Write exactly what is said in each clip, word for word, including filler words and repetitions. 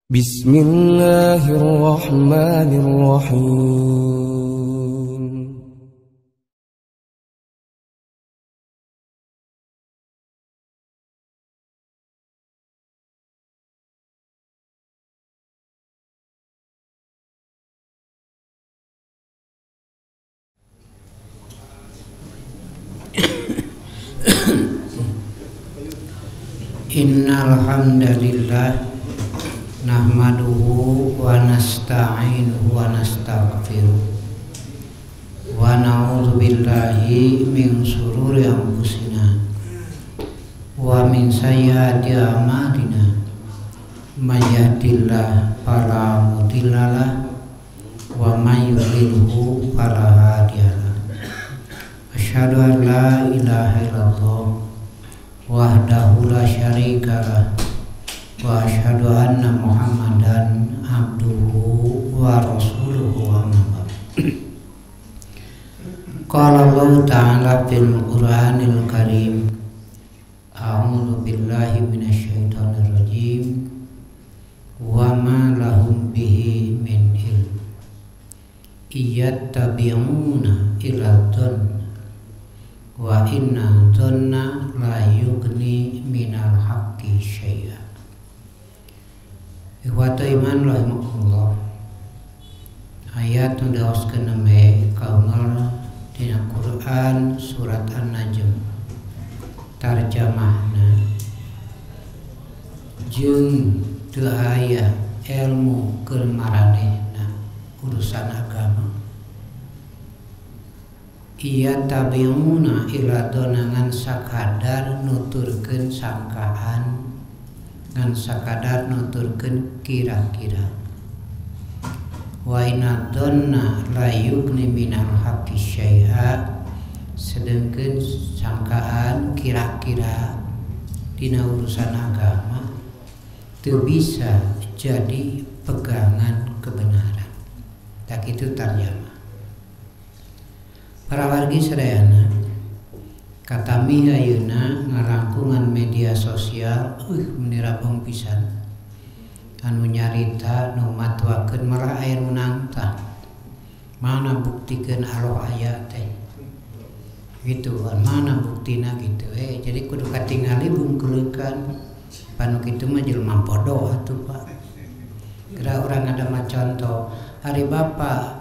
Bismillahirrahmanirrahim. Innal hamdalillah nahmaduhu wa nasta'inuhu wa nastaghfiruh wa na'udzu billahi min shururi anfusina wa min sayyiati a'malina may yahdihillahu fala mudhillalah wa may yudhlilhu fala hadiyalah. Asyhadu an la ilaha illallah wahdahu la syarikalah wa asyhadu anna Muhammadan abduhu wa rasuluhu amma ba'd. Qala Allah ta'ala fil Qur'anil Karim, a'udzu billahi minasyaitonir rajim, wa ma lahum bihi min ilm iyattabi'una illa dhanna wa inna dhanna la yughni minal haqqi syai'a. Ikhwata iman rahimahullah, ayat yang diwaskan nama kaumul dina Quran surat An-Najm tarjamahna jeung teu aya ilmu keur maranehna urusan agama. Iya tabi'una ila donangan sakadar nuturkeun sangkaan ngan sakadar nuturkeun kira-kira. Wa inna dhanna la yughni minal haqqi syai'a, sedengkeun sangkaan kira-kira dina urusan agama teu bisa jadi pegangan kebenaran. Tak itu tarjamah. Para wargi sadayana, katami ayeuna ngarangkungan media sosial uh menirabong pisan anu nyarita nu matwakeun malah aya nu nantang mana buktikeun Allah aya teh gitu kan, mana buktina gitu eh jadi kudu katingali bungkeulekan panu kitu mah jelema bodoh atuh Pak. Kira orang ada mah contoh hari Bapak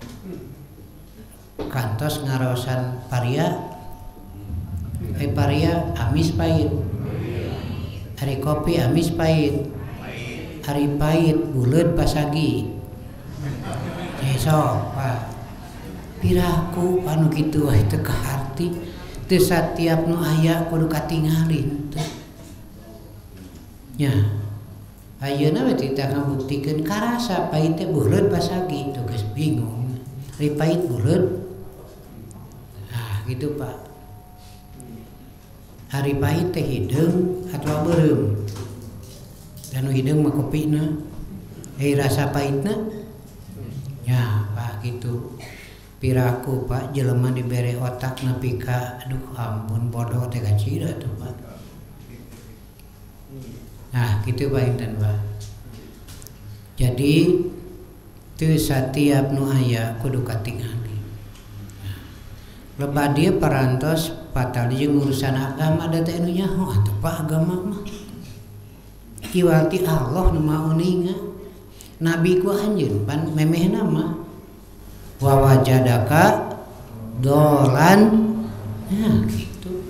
kantos ngarosan paria, eh paria amis pahit, hari kopi amis pahit, hari pahit buleut pasagi, esok Pak piraku panu kitu wah teu kaharti teu satiap nu aya kudu katingalin teh nya ayeuna we kita ngabuktikeun karasa pahit teh buleut pasagi teu geus bingung hari pahit buleut gitu Pak. Hari pahit teh hideung atau beureum. Dan hideung mah kopina. Eh rasa pahitna? Ya Pak gitu. Piraku Pak jelema dibere otak nepi ka aduh ampun bodoh teh kacira tuh Pak. Nah, gitu Pak Inten Pak. Jadi teu satiap nu aya kudu katingali. Lebah dia parantos patali jeung urusan agama da teh anu nyaho atuh Pak agama mah. Iwati Allah nu mauninga. Nabi ku anjeun pan memehna mah wa wajadaka dolan. Ya gitu.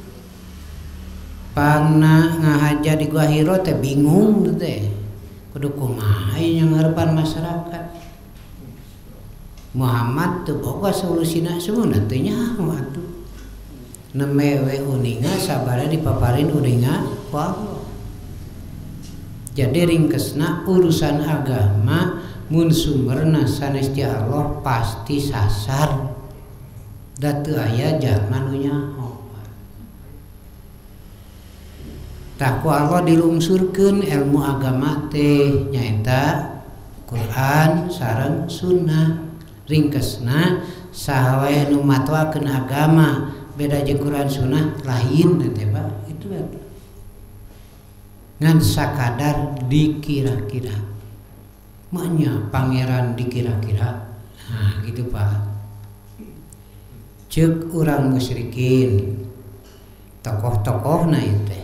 Pangna ngahaja di gua hiro teh bingung teh. Kudu kumaha yang ngarepan masyarakat. Muhammad teu boga solusina semuanya teu nyaho atuh. Nemewe uninga sabara dipaparin uninga ku Allah. Jadi ringkesna urusan agama mun sumberna sanes ti Allah pasti sasar. Da teu aya jalma nu nyaho. Tah ku Allah dilungsurkeun ilmu agama teh nyaeta Quran sareng sunnah. Ringkesna saha wae nu matwakeun agama beda jeung Quran sunnah lain teh Pak itu ngan sakadar dikira-kira maknya pangeran dikira-kira. Nah gitu Pak. Cek orang musyrikin tokoh-tokoh na itu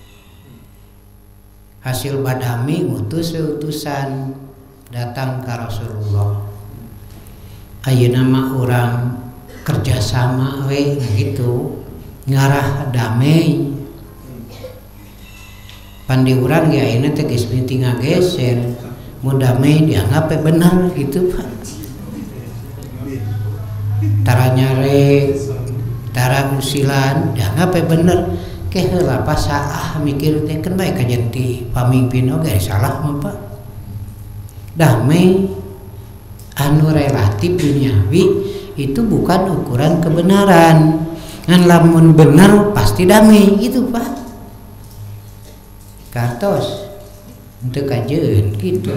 hasil badami ngutus utusan datang ke Rasulullah. Ayeuna mah orang kerjasama we gitu ngarah damai. Pandi urang ya ini teh geus penting ngageser mun damai dianggap benar gitu Pak. Tara nyare tara usilan dianggap bener ke heula pas salah mikir teh kan bae kajen ti pamimpin oge salah mah Pak. Damai anu relatif duniawi itu bukan ukuran kebenaran. Ngan lamun bener pasti damai gitu Pak. Kartos untuk kajeun gitu.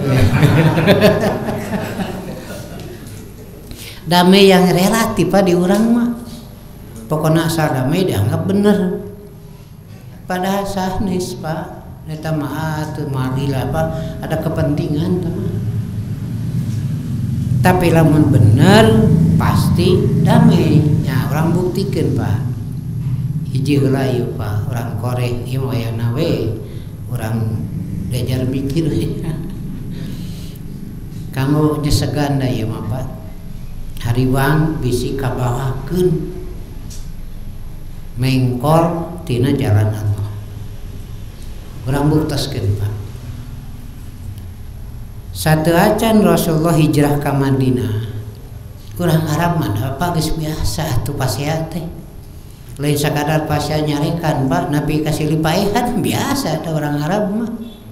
Damai yang relatif Pak di urang mah. Pokoknya asal damai dianggap bener. Padahal sahnis Pak. Eta mah atuh malila Pak, ada kepentingan teman. Tapi lamun bener pasti damai. Ya orang buktikan Pak. Hiji heula ieu Pak, orang korek ieu wayahna we. Orang belajar mikir kamu nyesegan da ieu mah Pak. Hariwang bisi kabawakeun mengkol tina jalan Allah. Urang buktaskeun Pak. Sateuacan Rasulullah hijrah ka Madinah. Urang Arab mah apa geus biasa atuh pasea teh. Lain sakadar pasea nyarekan Pak, Nabi kasih lipaehan biasa ada orang Arab mah.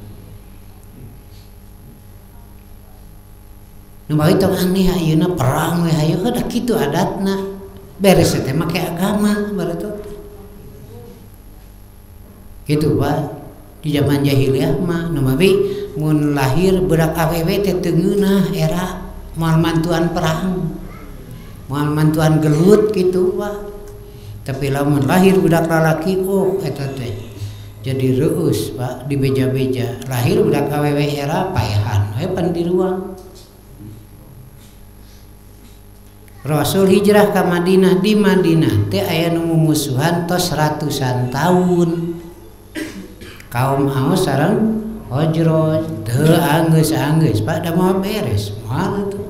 Nu bae tong aneh ayeuna perang we hayu da kitu adatna. Beres teh make agama barutu. Gitu Pak. Di zaman jahiliyah mah nu bae mun lahir budak awewe teh teu ngeunah era moal mantuan perang. Moal mantuan gelut gitu Pak. Tapi lamun lahir budak lalaki oh eta teh jadi reus Pak di beja-beja. Lahir budak awewe era paehan we pan di ruang. Rasul hijrah ke Madinah. Di Madinah teh aya nu mumusuhan tos ratusan tahun. Kaum Aus sareng Hajraj teu anggeus-anggeus Pak da moal beres moal atuh.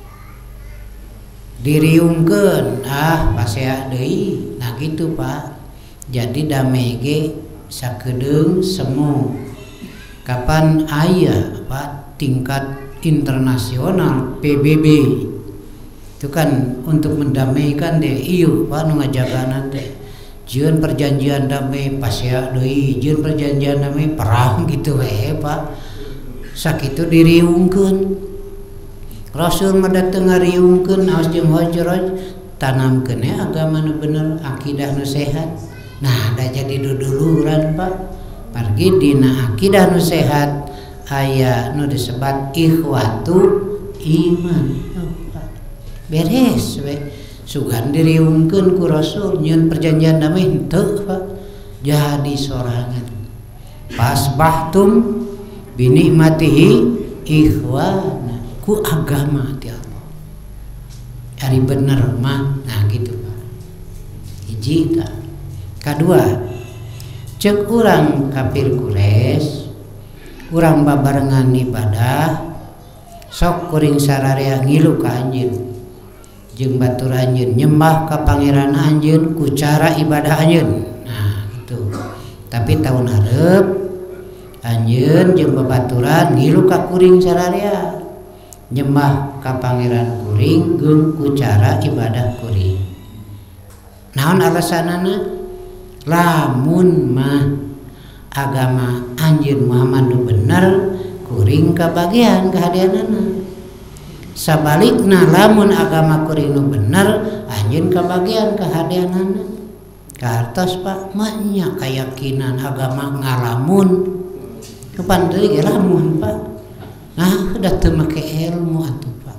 Diriungkeun ah pasea deui. Nah gitu Pak. Jadi damai ge sakedeung semu. Kapan aya Pak tingkat internasional P B B itu kan untuk mendamaikan deh ieu Pak nu ngajagana teh jieun perjanjian damai pasea deui jieun perjanjian damai perang gitu we Pak sakitu diriungkeun Rasul mah dateng ngariungkeun Aus jeung Hajraj tanamkeun agama nu bener akidah nu sehat. Nah da jadi duduluran Pak pergi dina akidah nu sehat aya nu disebat ikhwatu iman. Beres we sugan diriungkeun ku Rasul nyieun perjanjian damai henteu Pak jadi sorangan fasbahtum binikmatihi ikhwana ku agama ti Allah ari bener mah. Nah gitu Pak hiji ta. Kadua cek urang kafir Quraisy urang babarengan ibadah sok kuring sararea ngilu ka anjeun jeung batur anjeun nyembah ka pangeran anjeun ku cara ibadah anjeun. Nah gitu. Tapi tahun hareup anjeun jeung babaturan ngilu ka kuring sararea nyembah ka pangeran kuring geung ku cara ibadah kuring. Naon alasanana? Lamun mah agama anjeun Muhammad nu bener kuring kabagian kahadeanana. Sabalikna lamun agama kuring nu bener anjeun kabagian kahadeanana. Kartos Pak mahnya keyakinan agama ngalamun kapan deui ge lamun Pak. Nah udah teu make ilmu atuh Pak.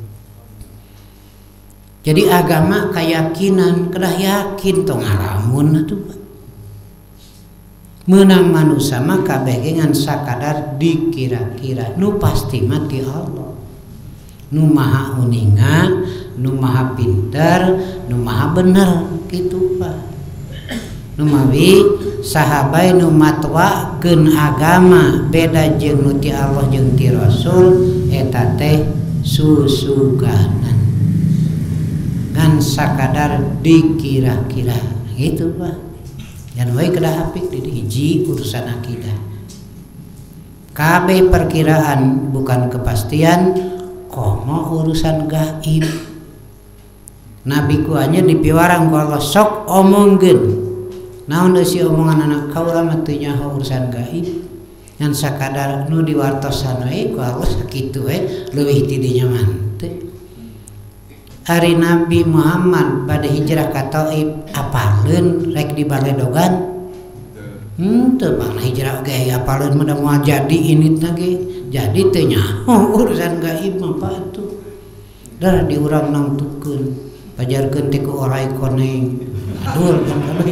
Jadi agama keyakinan kedah yakin tong ngalamun atuh Pak. Menang manusia mah kabeh ngan sakadar dikira-kira nu pasti mati Allah nu maha uninga nu maha pinter nu maha bener gitu Pak. Nu mawi sahabai nu matwakeun agama beda jeung nu ti Allah jeung ti Rasul eta teh susuganan ngan sakadar dikira-kira gitu Pak. Dan wae kedah apik di hiji urusan akidah. Kabeh perkiraan bukan kepastian, komo urusan gaib. Nabi ku anya dipiwarang ku Allah sok omongkeun. Naon si omongan anak kaula mah teu nyaho urusan gaib. Ngan sakadar nu diwartosan we ku Allah sakitu we leuwih ti dinya mah teu. Hari Nabi Muhammad pada hijrah ka Taif apaleun rek di Baledogan. Henteu bang hijrah ge apaleun mah da moal jadi initna ge. Jadi teu nyaho urusan gaib mah Pak atuh. Da diurang nangtukeun pajarkeun teh ku orai koneng. Aduh kabeh.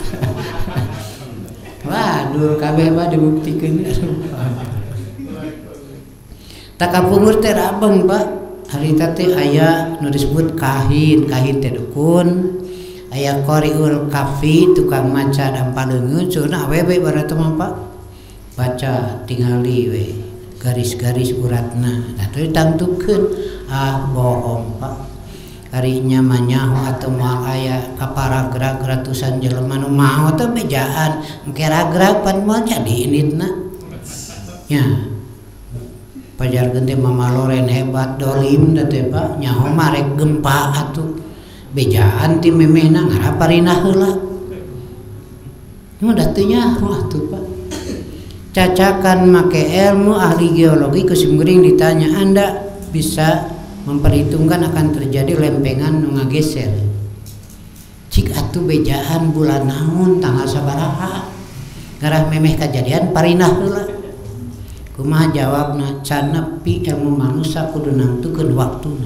Waduh kabeh mah dibuktikeun. Tak kapungur teh rabeng Pak. Harita teh aya nu disebut kahin, kahin teh dukun. Aya qariul kafi tukang maca dampaleungeun cenah awewe barateu mah Pak. Baca tingali we garis-garis uratna. Nah teu ditangtukeun ah bohong Pak. Ari nya mah nyaho atuh moal aya kaparagrag ratusan jelema nu maho teh bejaan engke ragrag pan moal jadi initna. Nya pajarkeun teh mamaloren hebat dolim da teh Pak nyaho mah rek gempa atuh bejaan ti memehna ngaraparina heula. Nu da teu nyaho atuh Pak. Cacakan make ilmu ahli geologi ku simkuring ditanya Anda bisa memperhitungkan akan terjadi lempengan nu ngageser. Cik atuh bejaan bulan naon tanggal sabaraha. Ngarah memeh kajadian parinah heula. Kumaha jawabna can nepi ilmu manusia kudu nangtukeun waktuna.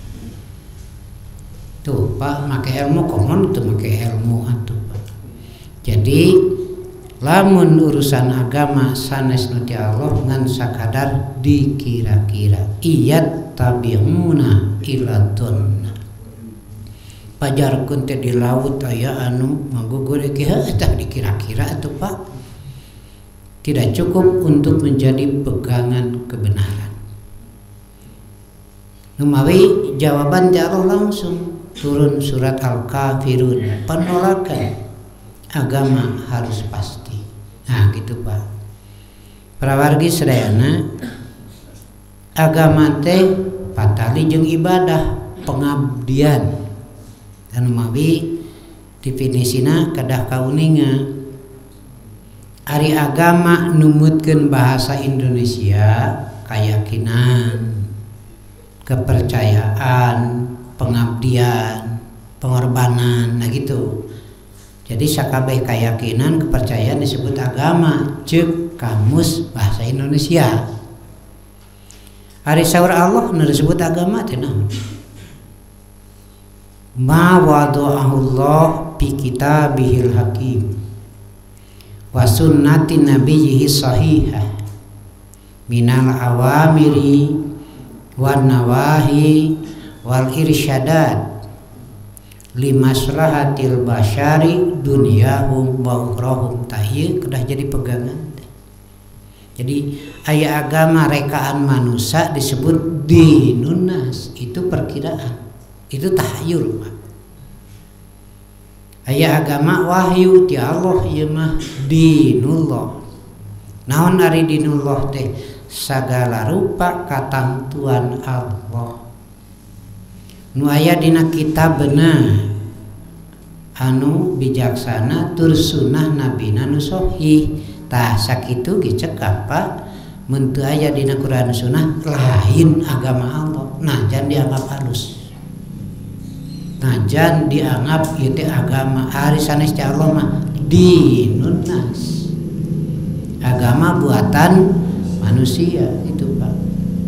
Tuh Pak make ilmu komo teu make ilmu atuh Pak. Jadi lamun urusan agama sanes nu ti Allah ngan sakadar dikira-kira iyat tabi'una ila dhanna. Pajarkeun teh di laut aya anu ngagugur ge eta dikira-kira atuh Pak. Tidak cukup untuk menjadi pegangan kebenaran. Numawi jawaban ti Allah langsung turun surat Al-Kafirun, penolakan agama harus pasti. Nah gitu Pak. Prawargi sadayana agama teh patali jeung ibadah pengabdian. Anu mawi definisina kedah kauninga. Ari agama numutkeun bahasa Indonesia keyakinan, kepercayaan, pengabdian, pengorbanan, nah gitu. Jadi sakabeh keyakinan, kepercayaan disebut agama ceuk kamus bahasa Indonesia. Ari saur Allah nu disebut agama teh naon? Ma wada'ahullah fi kitabihil hakim wa sunnati nabiyhi sahihah minal awamiri wan nawahi wal irsyadat limaslahatil basyari dunyahum wa ukhrahum. Tahir kedah jadi pegangan. Jadi aya agama rekaan manusia disebut dinun nas, itu perkiraan, itu tahyul Pak. Aya agama wahyu ti Allah ieu mah dinullah. Naon ari dinullah teh? Sagala rupa katamtuan Allah. Nu aya dina kitabna anu bijaksana tur sunnah nabina nu sahih. Tah sakitu ge cek apa mun teu aya dina Quran sunnah lain agama Allah. Nah jan dianggap halus. Najan dianggap itu agama hari sanes ti Allah mah dinun nas, agama buatan manusia itu Pak.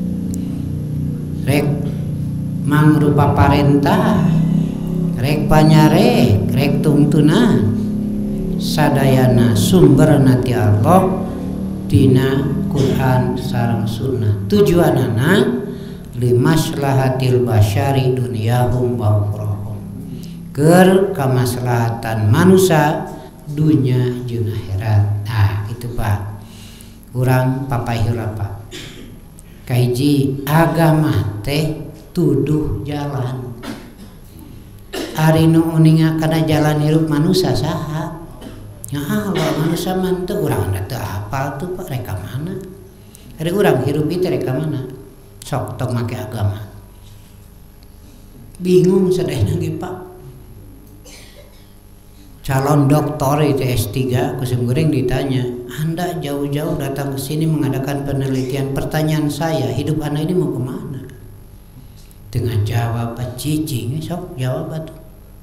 Rek mangrupa parentah, rek panyarek, rek tungtunan sadayana sumberna ti Allah dina Quran sareng sunnah. Tujuanana limaslahatil basyari dunyahum wa ukhrahum, keur kamaslahatan manusia dunya jeung akhirat. Nah itu Pak, urang papayura Pak, kahiji agama teh tuduh jalan. Ari nu uninga kana jalan hirup manusia saha? Ya Allah, manusia mah teu urang teu apal tuh Pak, reka mana? Ari urang hirup itu reka mana? Sok tong make agama. Bingung sadayana ge Pak. Calon doktor itu S tiga kusim goreng ditanya, Anda jauh-jauh datang ke sini mengadakan penelitian. Pertanyaan saya, hidup Anda ini mau kemana? Dengan jawab cicing, sok jawab atuh.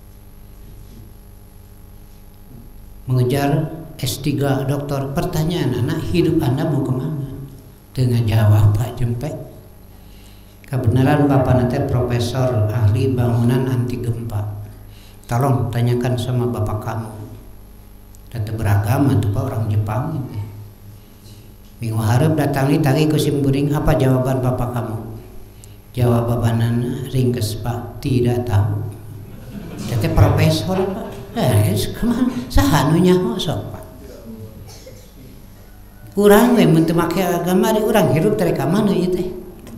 Mengejar S tiga doktor, pertanyaan anak, hidup Anda mau kemana? Dengan jawab Pak Jempek. Kebenaran Bapak nanti profesor ahli bangunan anti gempa. Tolong tanyakan sama bapak kamu. Data beragama tuh Pak, orang Jepang itu. Minggu harap datang li tadi kusim guring, apa jawaban bapak kamu? Jawabanana ringkes Pak, tidak tahu. Data profesor Pak. Eh, kemana? Sahanunya sok Pak. Kurang we mun teu make agama di urang hirup teh ka mana ieu teh?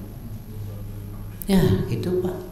Ya, gitu Pak.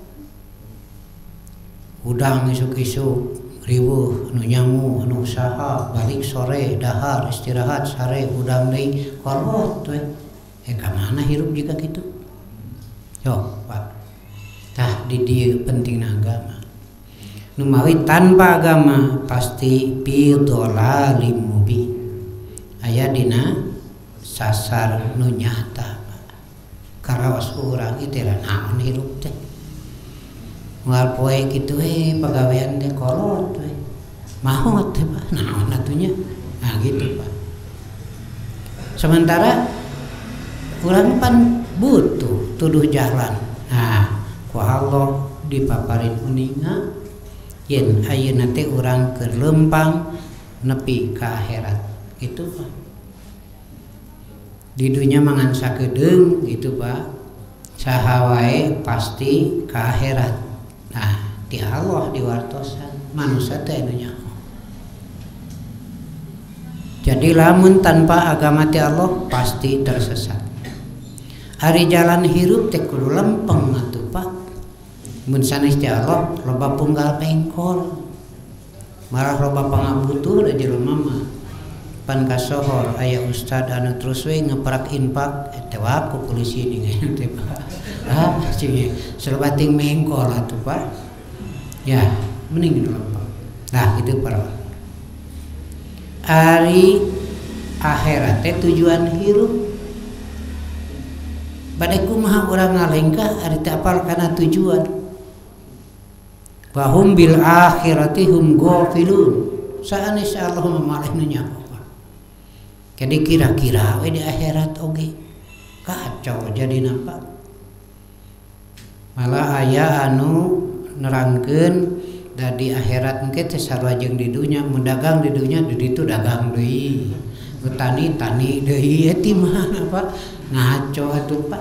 Udang isuk-isuk riweuh anu nyamu anu usaha balik sore dahar istirahat sare udang deui kolot we. Eh ka mana hirup jika kitu? Yo Pak. Tah di dieu pentingna agama. Numawi tanpa agama pasti bidolalim mubin, aya dina sasar nu nyata karaos urang ieu teh naon hirup teh moal poe kitu we pagawean teh kolot we maot teh Pak naon atunya. Nah gitu Pak. Sementara urang pan butuh tuduh jalan. Nah ku Allah dipaparin uninga yen ayeuna teh urang keur lempang nepi ka akhirat gitu Pak. Di dunia mangan sakedeung gitu Pak, saha wae pasti ka akhirat. Nah di Allah diwartosan manusia teh anu nyaho. Jadi lamun tanpa agama ti Allah pasti tersesat. Ari jalan hirup teh kudu lempeng atuh Pak. Mun sanes ti Allah loba punggal pengkol, malah loba pangabutuh da jelema mah. Pan kasohor aya ustad anu terus we ngeprak infak teh waku polisi dengan teh Pak. Ah cing selebating mengkol atuh Pak. Ya, mending lempeng. Nah, itu para. Ari akhirat teh tujuan hirup. Bade kumaha urang ngalengkah ari teu apal kana tujuan. Wahum bil akhirati hum ghafilun. Sanes Allah mamalih nu nyaho. Jadi kira-kira we di akhirat oge kacau jadi nampak. Malah aya anu nerangkeun da di akhirat engke teh sarua jeung di dunya, mun dagang di dunya di ditu dagang deui. Tani tani deui ti mana Pak? Ngaco atuh Pak.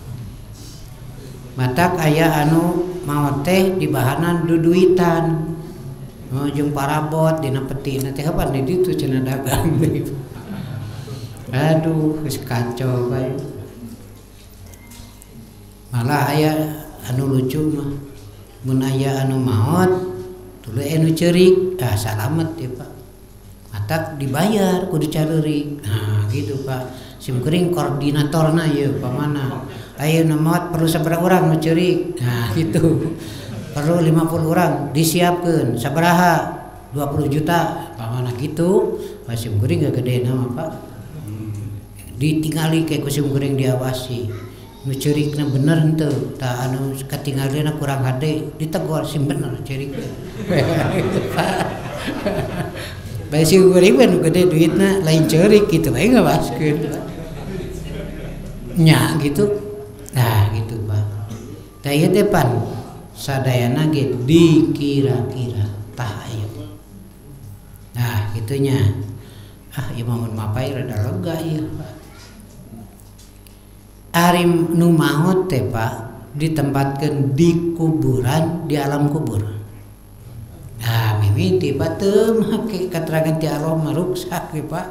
Matak aya anu maot teh di bahanan duduitan. Oh jeung parabot dina petina teh apa di ditu cenah dagang deui. Aduh, geus kacau bae. Malah aya anu lucu mah. Mun aya anu maot, tuluy anu ceurik, ah salamet ya Pak. Matak dibayar kudu caleurik. Nah, gitu Pak. Sim kuring koordinatorna ieu pamana. Ayeuna maot perlu sabaraha urang nu ceurik. Nah, gitu. Perlu lima puluh urang disiapkeun. Sabaraha? dua puluh juta. Pamana gitu. Sim kuring gagedena mah Pak. Ditingali ke kusim goreng diawasi nu ceurikna bener henteu tah anu katinggalina kurang hade ditegur sim bener ceurik bae si goreng nu gede duitna lain ceurik gitu bae ngawaskeun nya gitu. Nah gitu Pak. Tah ieu teh pan sadayana ge dikira-kira tah aya. Nah gitu gitunya. Ah ieu mah mun mapai rada lega ieu Pak. Ari nu maot teh Pak ditempatkeun di kuburan, di alam kubur. Nah mimiti Pak teu make katerangan ti Allah mah ruksak Pak.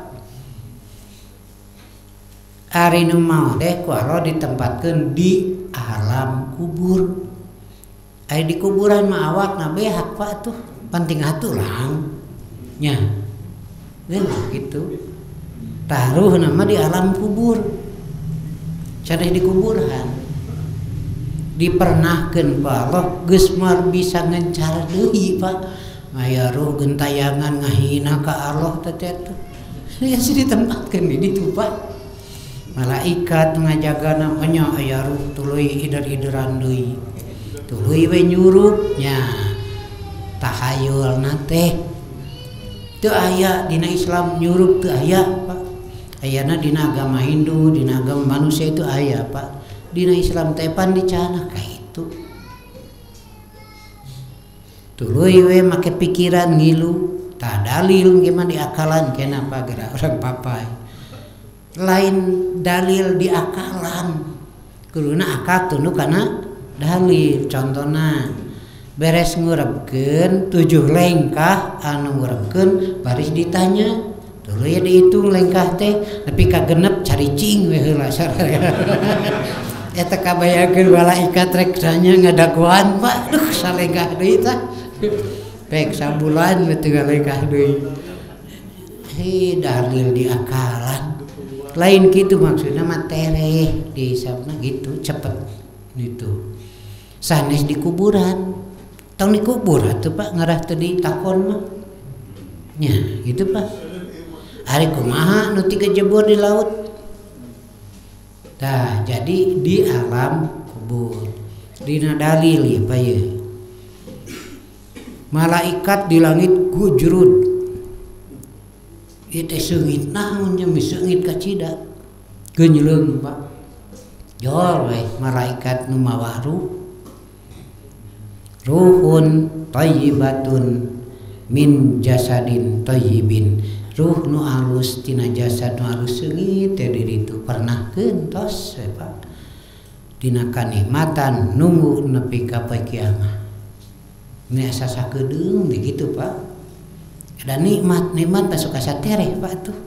Ari nu maot teh ku Allah ditempatkeun di alam kubur. Ari di kuburan mah awakna behak Pak tuh, penting atuh lang. Nya. Nah, gitu. Taruh nama di alam kubur. Cari di kuburan. Dipernahkeun ku Allah geus moal bisa ngencar deui Pak. Aya ruh gentayangan ngahina ka Allah teh teh. Ya sih ditempatkeun di ditu Pak. Malaikat ngajagana nya aya ruh tuluy ider-ideran deui. Tuluy we nyurup nya. Tahayulna teh teu aya dina Islam nyurup teu aya Pak. Ayana dina agama Hindu, dina agama manusia itu aya Pak. Dina Islam teh pan dicana ka itu. Tuluy we make pikiran ngilu, tah dalil gimana diakalan kenapa geura orang papai. Lain dalil diakalan. Kuduna akal tunduk kana dalil. Contona beres ngurebkeun tujuh lengkah anu ngurebkeun baris ditanya tuluy dihitung lengkah teh nepi ka genep caricing we heula sareng eta kabayakeun malaikat rek sanya ngadaguan Pak duh salengkah deui tah pek sabulan teu ngalengkah deui he dalil diakalan lain kitu maksudna mah tereh dihisabna gitu cepet gitu sanes di kuburan tong dikubur atuh Pak ngarah teu ditakon mah nya gitu Pak ari kumaha nu ti kejebur di laut tah jadi di alam kubur dina dalil ya Pak ya malaikat di langit gujrud ieu teh seungit naon nya seungit ka cida geunjleung Pak jol we malaikat nu mawa ruh ruhun thayyibatun min jasadin thayyibin ruh nu alus tina jasad nu alus seungit teh di ditu pernahkeun tos we Pak dina kanikmatan nunggu nepi ka poe kiamat ini asa sakedeung begitu Pak ada nikmat nikmat masuk asa tereh Pak tuh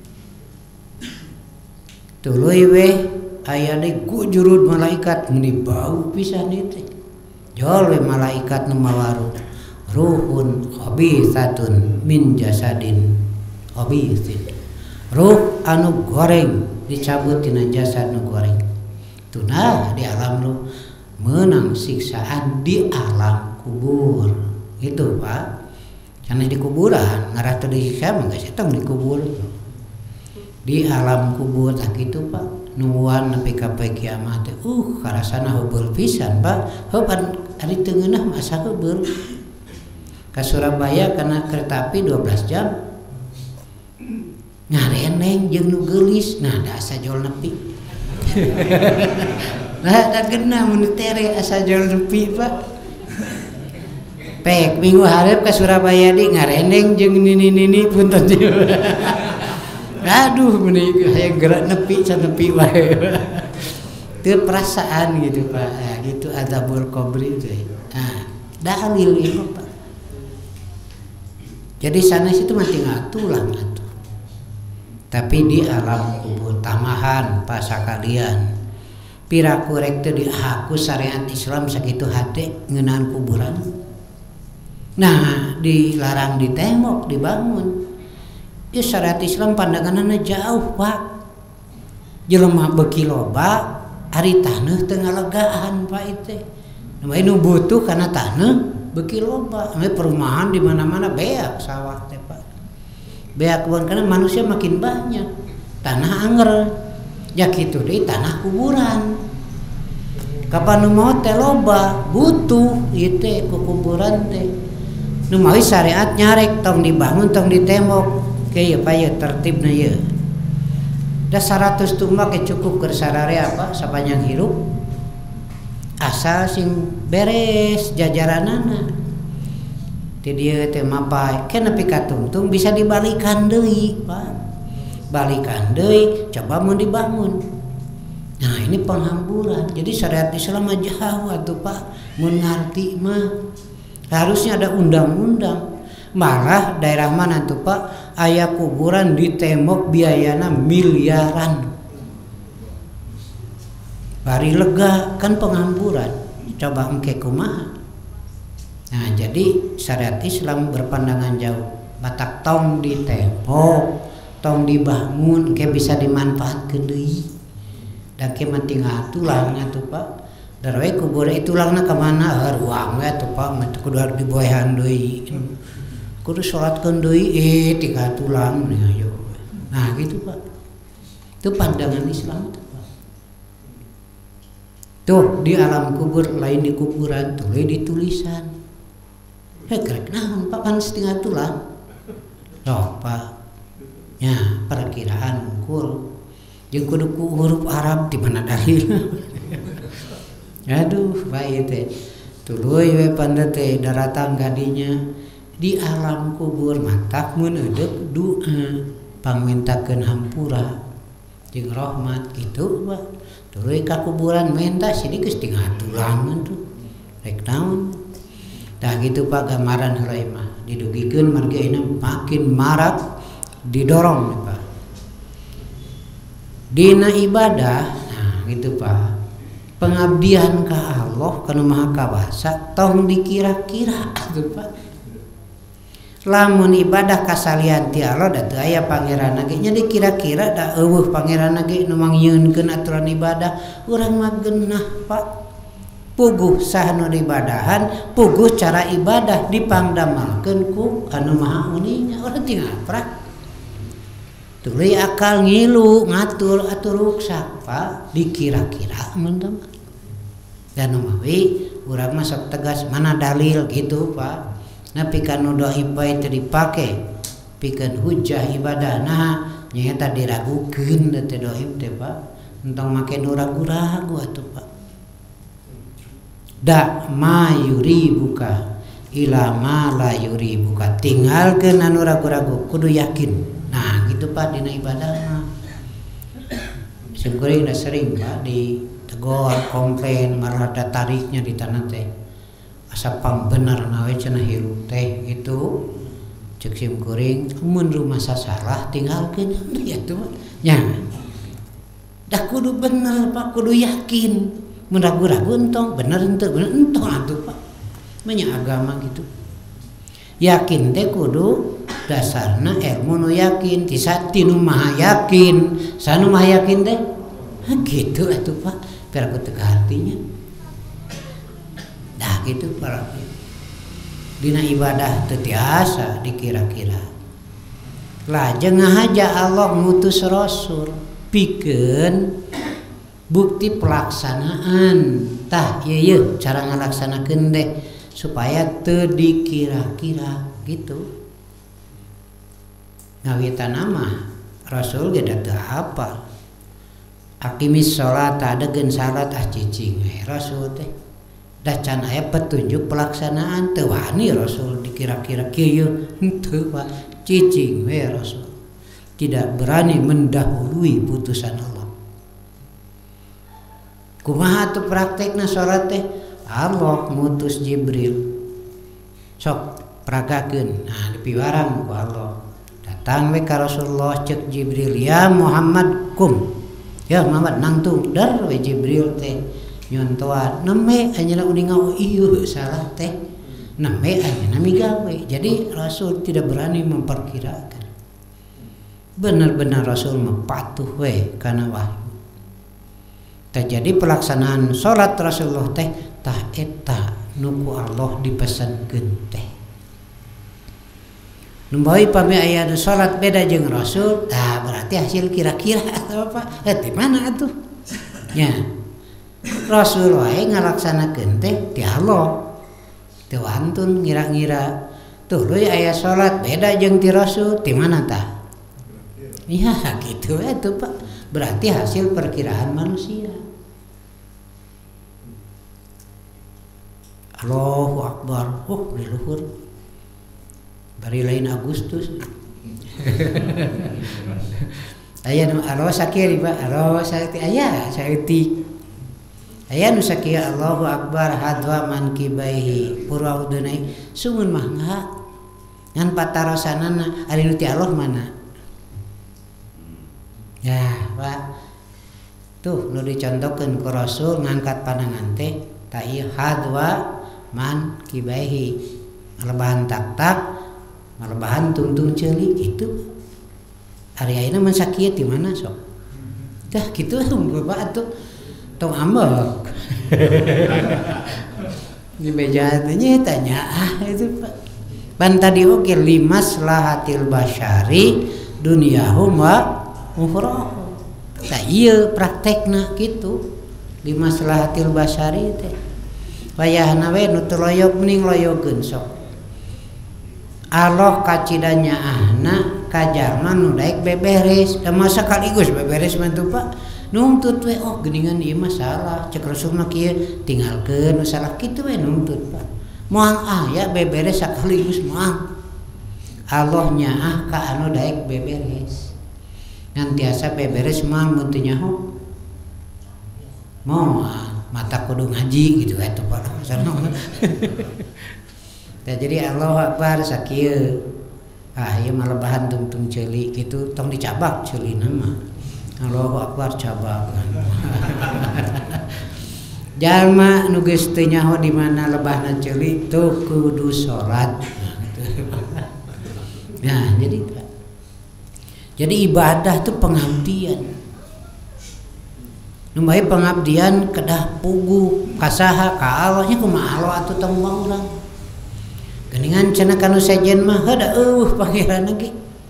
tuluy we aya deui gujurud malaikat meni bau pisan ieu teh jol we malaikat nu mawa ruh ruhun khabithatun min jasadin khabithin ruh anu goreng dicabut tina jasad nu goreng tunah di alam ruh menang siksaan di alam kubur gitu Pak karena di kuburan ngarah teu disiksa mah geus eta di kubur di alam kubur tak kitu Pak nuan nepi ka poe kiamat teh uh karasana heubeul pisan Pak heupan ari teu ngeunah mah asa heubeul ka Surabaya kana kereta api dua belas jam ngareneng jeung nu geulis nah da asa jol nepi nah da geuna mun tere asa jol nepi Pak pek minggu hareup ka Surabaya di ngareneng jeung nini-nini punten aduh meni hayang gerak nepi can nepi wae teu perasaan gitu Pak nah, gitu azabul qabri teh nah dalil itu Pak jadi sanes itu mah tinggal tulang atuh tapi di alam kubur tamahan Pak sakalian piraku rek teu dihaku syariat Islam sakitu hate ngeunaan kuburan nah dilarang ditembok dibangun ya syariat Islam pandanganna jauh Pak jelema beuki loba ari taneuh teu ngalegaan Pak ieu teh nu butuh kana taneuh beuki loba perumahan di mana-mana beak sawah teh Pak beak kebun karena manusia makin banyak tanah anger ya kitu deui tanah kuburan kapan nu maot teh loba butuh ieu teh ku kuburan teh nu mawi syariat nyarek tong dibangun tong ditembok kaya Pak ya tertibna ya da seratus tumbak ke cukup keur sarare apa sapanjang hirup asal sing beres jajaranana ti dieu teh mapai kenapa pikatungtung bisa dibalikan deui Pak, balikan deui coba mau dibangun. Nah ini penghamburan. Jadi syariat Islam mah jauh atuh Pak, mun ngarti mah harusnya ada undang-undang. Malah daerah mana tuh Pak aya kuburan di tembok biayana miliaran. Bari lega kan penghamburan. Coba engke kumaha. Nah jadi syariat Islam berpandangan jauh. Batak tong di tembok, tong dibangun, engke bisa dimanfaatkeun deui. Da ke mantingah tulangnya tuh Pak. Darwe kubur itu tulangna ka mana? Ruang we tuh Pak, mah kudu diboehan deui. Kudu sholatkeun deui eh tiga tulang nih ayo. Nah gitu Pak. Itu pandangan Islam itu Pak. Tuh di alam kubur lain di kuburan tuh di tulisan. Heh krek naon Pak kan setengah tulang. Loh Pak. Ya perkiraan ukur. Jeung kudu ku huruf Arab di mana dalil. Aduh bae teh. Tuluy we panda teh daratang gadinya. Di alam kubur matak mun eudeup doa pangmintakeun hampura jeung rahmat gitu Pak. Tuluy ka kuburan minta sidik geus tinggal tulangan tuh. Rek naon? Tah gitu Pak gambaran heula mah didugikeun marga ini makin marak didorong nih Pak. Dina ibadah nah gitu Pak. Pengabdian ka Allah kana Maha Kawasa tong dikira-kira tuh Pak. Lamun ibadah kasalian ti Allah da teu aya pangeranna ge nya dikira-kira da eueuh pangeranna ge nu mangyieunkeun aturan ibadah urang mah geunah Pak. Puguh saha nu diibadahan, puguh cara ibadah dipangdamalkeun ku anu maha uninya urang tinggal prak. Tuluy akal ngilu ngatur atur ruksak Pak dikira-kira mun teh. Dan umawi urang mah sok tegas mana dalil gitu Pak. Nah pikeun nu dhaif bae teu dipake pikeun hujjah ibadah nah nyaeta diragukeun teh dhaif teh Pak entong make nu ragu-ragu atuh Pak. Da ma yuri buka ila ma la yuri buka tinggalkeun anu ragu-ragu kudu yakin. Nah gitu Pak dina ibadah mah. Sungkuring da sering Pak ditegor komplain malah ada tariknya di tanah teh. Asa pang bener nawe cenah hirup teh itu cek sim kuring mun rumah sasalah tinggalkeun ya tuh nya dah kudu bener Pak kudu yakin mun ragu-ragu entong bener henteu bener entong atuh Pak manya agama gitu yakin teh kudu dasarna ilmu nu yakin ti sati nu maha yakin sanu maha yakin teh gitu atuh Pak biar aku teu artinya. Nah gitu para dina ibadah teu tiasa dikira-kira. Lajeng ngahaja Allah ngutus rasul pikeun bukti pelaksanaan. Tah ieu yeuh cara ngalaksanakeun deh supaya teu dikira-kira gitu. Ngawitanna mah rasul ge da teu hafal. Aqimis sholata adegeun salat ah cicing we rasul teh. Dah can aya petunjuk pelaksanaan teu wani rasul dikira-kira kieu henteu Pak cicing we rasul tidak berani mendahului putusan Allah. Kumaha tuh praktekna salat teh Allah ngutus Jibril sok pragakeun nah dipiwarang ku Allah datang we ka Rasulullah cek Jibril ya Muhammad kum ya Muhammad nangtung dar we Jibril teh nyontoan neme anjeunna uning ieu salah teh neme anjeunna migawe. Jadi Rasul tidak berani memperkirakan. Benar-benar Rasul mepatuh we kana wahyu. Terjadi pelaksanaan salat Rasulullah teh tah eta nu ku Allah dipesankeun teh. Numbawi pami aya nu salat beda jeung Rasul, tah berarti hasil kira-kira atau apa? Eh di mana atuh? Nya Rasul wae ngalaksanakeun teh ti Allah. Teu wantun ngira-ngira. Tuluy aya salat beda jeung ti Rasul, ti mana tah? Ya gitu eta Pak. Berarti hasil perkiraan manusia. Allahu Akbar. Oh, di luhur. hari lain Agustus. Aya nu aros sakieu Pak, aros saeutik aya saeutik. Aya nu sakieu Allahu Akbar hadwa man kibaihi purwaudunai sungun mah enggak. Ngan patarosanana ari nu ti Allah mana? Ya, Pak. Tuh nu dicontohkeun ku Rasul ngangkat pandangan teh ta ieu hadwa man kibaihi. Malebahan tak-tak, malebahan tungtung ceuli gitu. Ari ayeuna mah sakieu ti mana sok? Tah kitu Bapak atuh tong ambek. Di meja tanya tanya ah itu Pak. Ban tadi oke limas lahatil basyari dunyahu wa ukhrahu. Tah ieu praktekna kitu. Limas lahatil basyari teh. Wayahna we nu teu loyog mending loyogeun sok. Allah kacidanya ahna kajarman nu daek beberes sama sekaligus beberes mantu Pak nuntut we oh geningan ieu mah salah cek Rasul mah kieu tinggalkeun nu salah kitu we nuntut Pak moal aya beberes sekaligus moal Allah nyaah ka anu daek beberes ngan tiasa beberes moal mun teu nyaho moal mata kudu ngaji gitu eta Pak Nah, jadi Allahu Akbar sakieu ah ieu malebahan tungtung ceuli kitu tong dicabak ceulina mah Allahu Akbar cabak jalma nu geus teu nyaho di mana lebahna ceuli tuh kudu salat nah jadi jadi ibadah tuh pengabdian nu bae pengabdian kedah pugu kasaha ka Allah nya kumaha Allah atuh tong urang geningan cenah kanu sejen mah heuda eueuh pangeran ge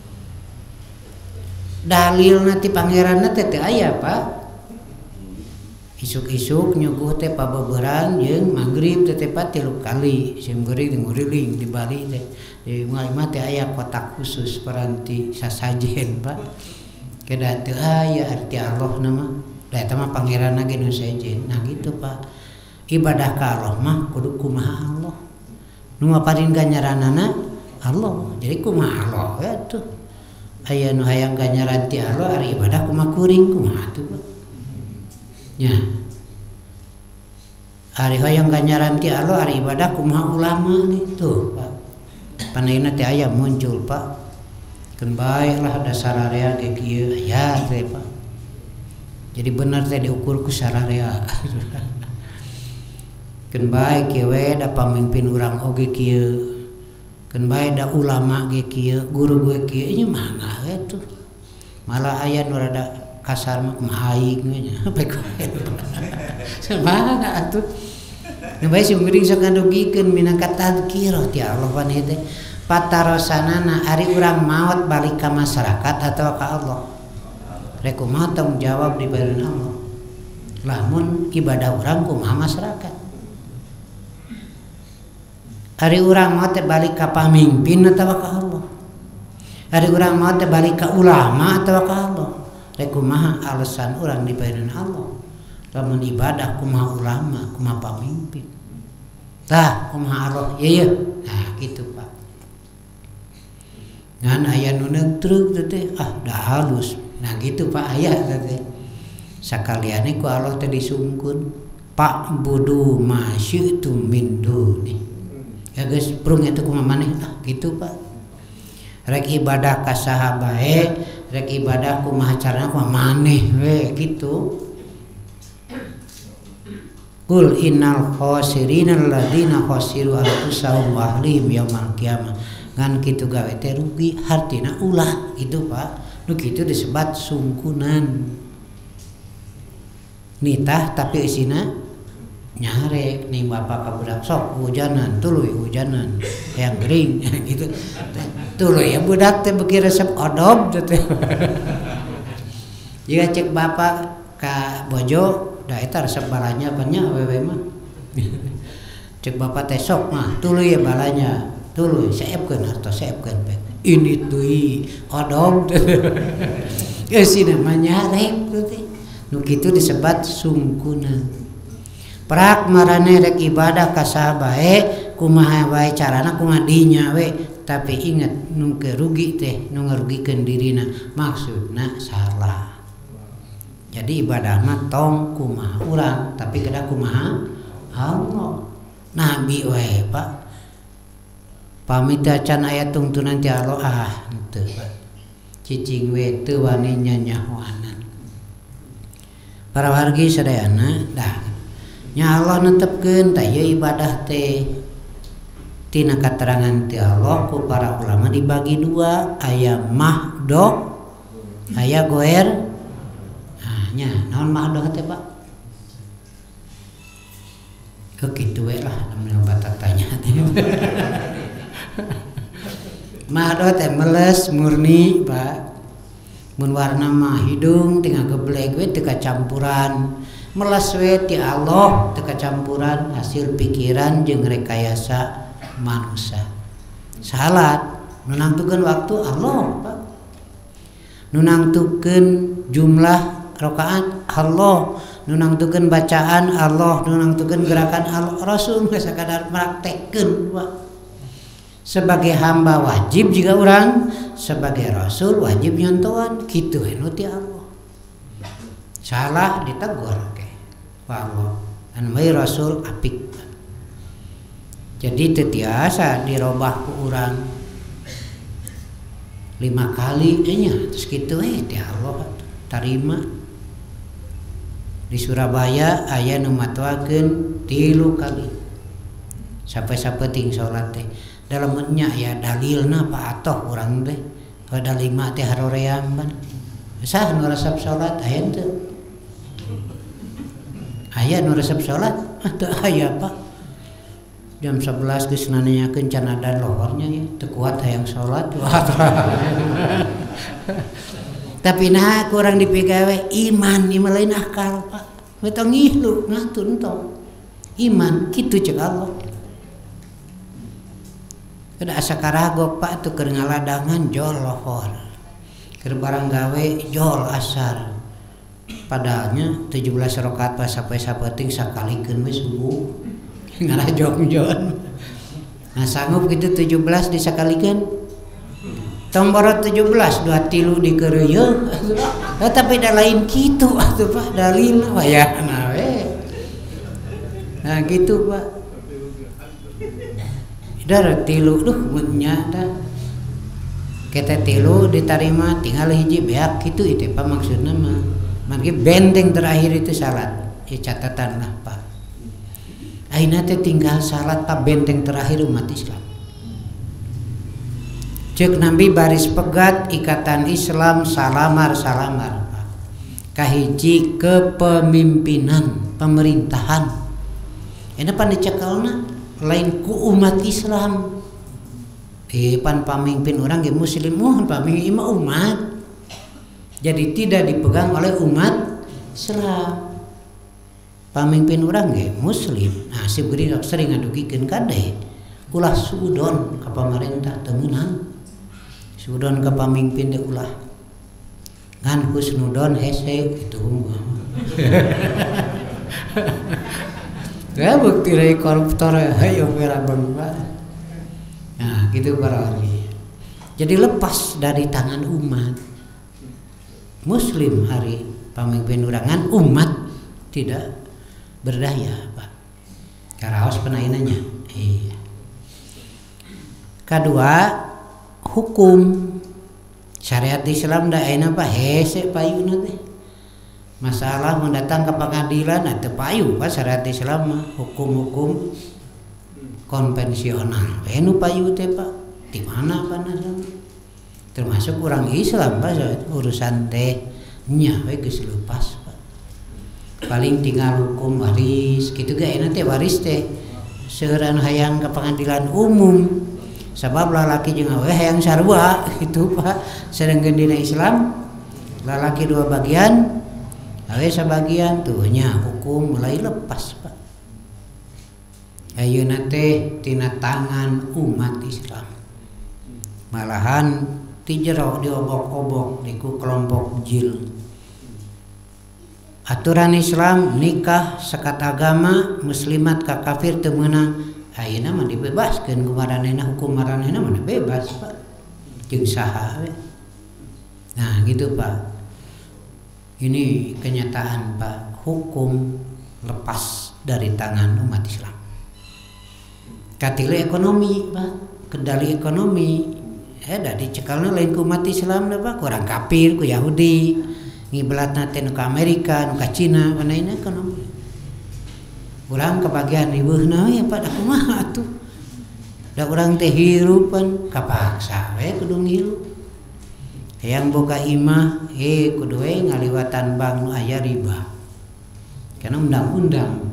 dalilna ti pangeranna teh teu aya Pak isuk-isuk nyuguh teh pabeberan jeung magrib teh tepat tilu kali sim geuring nguriling di Bali teh di mah teh aya kotak khusus paranti sasajen Pak kedah teu aya arti Allah nama da eta mah pangeranna ge nu sejen nah gitu Pak ibadah ka Allah mah kudu kumaha Allah nu maparin ganjaranana Allah jadi kumaha Allah ya tuh aya nu hayang ganjaran ti Allah ari ibadah kumaha kuring kumaha tuh Pak nya ari hayang ganjaran ti Allah ari ibadah kumaha ulama gitu Pak panaina teh aya muncul Pak keun bae lah dasar area ge kieu aya teh Pak jadi bener teh diukur ku sararea keun bae kieu we da pamimpin urang oge kieu keun bae da ulama ge kieu guru gue kieu nya mangga we tuh malah aya nu rada kasar mah aing we nya bae mangga atuh nu bae sim geuring sok ngadugikeun minangka tadzkirah ti Allah paneh teh patarosanana ari urang maot balik ka masyarakat atawa ka Allah rek kumaha tanggung jawab di bareun Allah lamun ibadah urang kumaha masyarakat hari urang mau teh balik ka pamimpin atawa ka Allah hari urang mau teh balik ka ulama atawa ka Allah rek kumaha alasan urang di baeun Allah lamun ibadah kumaha ulama kumaha pamimpin tah kumaha Allah ieu nah gitu Pak ngan aya nu neutruk teh ah dah halus nah gitu Pak aya teh sakaliane ku Allah teh disungkun Pak budu masyitum min duni ya guys prung itu kumaha maneh ah gitu Pak rek ibadah ka saha bae rek ibadah kumaha carana kumaha maneh we gitu Qul innal khosirinal ladzina khosiru anfusahum wa ahlihim yaumil qiyamah ngan kitu gawe teh rugi hartina ulah gitu Pak nu kitu disebut sungkunan nitah tapi isina nyarek nih bapak ka budak sok hujanan tuluy hujanan yang gering gitu tuluy ya budak teh beuki resep odob teh jika cek bapak ka bojo da eta resep balanya apanya awewe mah cek bapak teh sok mah tuluy ya balanya tuluy saepkeun hartos saepkeun ini tuh odob geus mah nyarek teh nu kitu disebut sungkunan prak marane rek ibadah ka saha bae kumaha wae carana kumaha dinya we tapi ingat nu rugi teh nu ngarugikeun dirina maksudna salah. Jadi ibadah mah tong kumaha urang tapi kada kumaha Allah. Nabi wae Pak pamit can aya tungtunan ti Allah ah henteu Pak cicing we teu wani nyanyahoanan. Para wargi sadayana dah nya Allah netepkeun tah ieu ibadah teh tina katerangan ti Allah ku para ulama dibagi dua, aya mahdoh aya goer. Nah nya naon mahdoh teh Pak? Ke kitu we lah namanya batak tanya teh. Mahdoh teh meles murni Pak. Mun warna mah hidung tinggal geblek we teu kacampuran. Meles we ti Allah teu kacampuran hasil pikiran jeung rekayasa manusia. Salat nu nangtukeun waktu Allah Pak. Nu nangtukeun jumlah rakaat Allah, nu nangtukeun bacaan Allah, nu nangtukeun gerakan Allah. Rasul geus sakadar praktekkeun Pak. Sebagai hamba wajib jika orang, sebagai rasul wajib nyontohan kitu anu ti Allah. Salah ditegur ke Allah. Anu bae rasul apik. Jadi teu tiasa dirobah ku urang lima kali nya terus kitu we ti Allah tarima. Di Surabaya aya nu matwakeun tilu kali. Sampai sapeting salat teh. Dalamnya ya dalilna Pak atoh urang teh pada lima teh haroreang ban sah nu resep salat aya teu aya nu resep salat teu aya Pak jam sebelas geus nanyakeun can ada lohornya ya teu kuat hayang salat. Tapi nah kurang dipegawe iman iman lain akal Pak betong ngihlu ngatun tong iman kitu ceuk Allah. Kada asa karagok Pak tuh keur ngaladangan jol lohor. Keur barang gawe jol asar. Padahalnya tujuh belas rakaat pas sampai sapeting sakalikeun we subuh. Ngarajong-jon. Nah sanggup kitu tujuh belas disakalikeun. Tong borot tujuh belas dua tilu dikeureuyeun. Tapi da lain kitu atuh Pak dalil wayahna we. Nah gitu Pak. Dar tilu duh munnya tah kita tilu diterima tinggal hiji beak gitu itu Pak maksudnya mah mangke benteng terakhir itu salat ya catatan lah Pak ayeuna teh tinggal salat Pak benteng terakhir umat Islam ceuk Nabi baris pegat ikatan Islam salamar salamar Pak kahiji kepemimpinan pemerintahan ini pan dicekelna lain ku umat Islam eh pan pamimpin orang ge muslim mohon pamimpin umat jadi tidak dipegang oleh umat Islam pamimpin orang ge muslim. Nah si beri sering ngadugikeun kade ulah suudon ka pamarentah teu meunang suudon ka pamimpin teh ulah ngan husnudon hese itu ya bukti dari koruptor ayo merah bangsa. Nah gitu para wali. Jadi lepas dari tangan umat muslim hari pamimpin urangan umat tidak berdaya Pak karaos penainannya iya. Kedua hukum syariat Islam da ayeuna Pak hese payuna teh masalah mendatang ke pengadilan atau payu Pak syariat Islam hukum-hukum konvensional enu payu teh Pak di mana Pak termasuk orang Islam Pak urusan teh nya we geus leupas Pak paling tinggal hukum waris kitu ge ayeuna teh waris teh seueureun hayang ke pengadilan umum sabab lalaki jeung awewe hayang sarua gitu Pak sedangkeun dina Islam lalaki dua bagian awe sebagian tuh nya hukum mulai lepas Pak ayeuna teh tina tangan umat Islam malahan ti jero diobok-obok diku kelompok jil aturan Islam nikah sekat agama muslimat ka kafir teu meunang ayeuna mah dibebaskeun ku maranehna, hukum maranehna mah bebas Pak jeung saha we. Nah gitu Pak, ini kenyataan Pak, hukum lepas dari tangan umat Islam. Katile ekonomi Pak, kendali ekonomi eh da dicekalna lain ku umat Islam da Pak, kurang kafir ku Yahudi, ngiblatna teh nu ka Amerika, nu ka Cina, panaina ekonomi. Urang kebagian riweuhna ya Pak, da kumaha atuh. Da urang teh hirupan kapaksa we kudu ngilu. Hayang boga imah, eh kudu we ngaliwatan bank nu aya riba. Karena undang-undang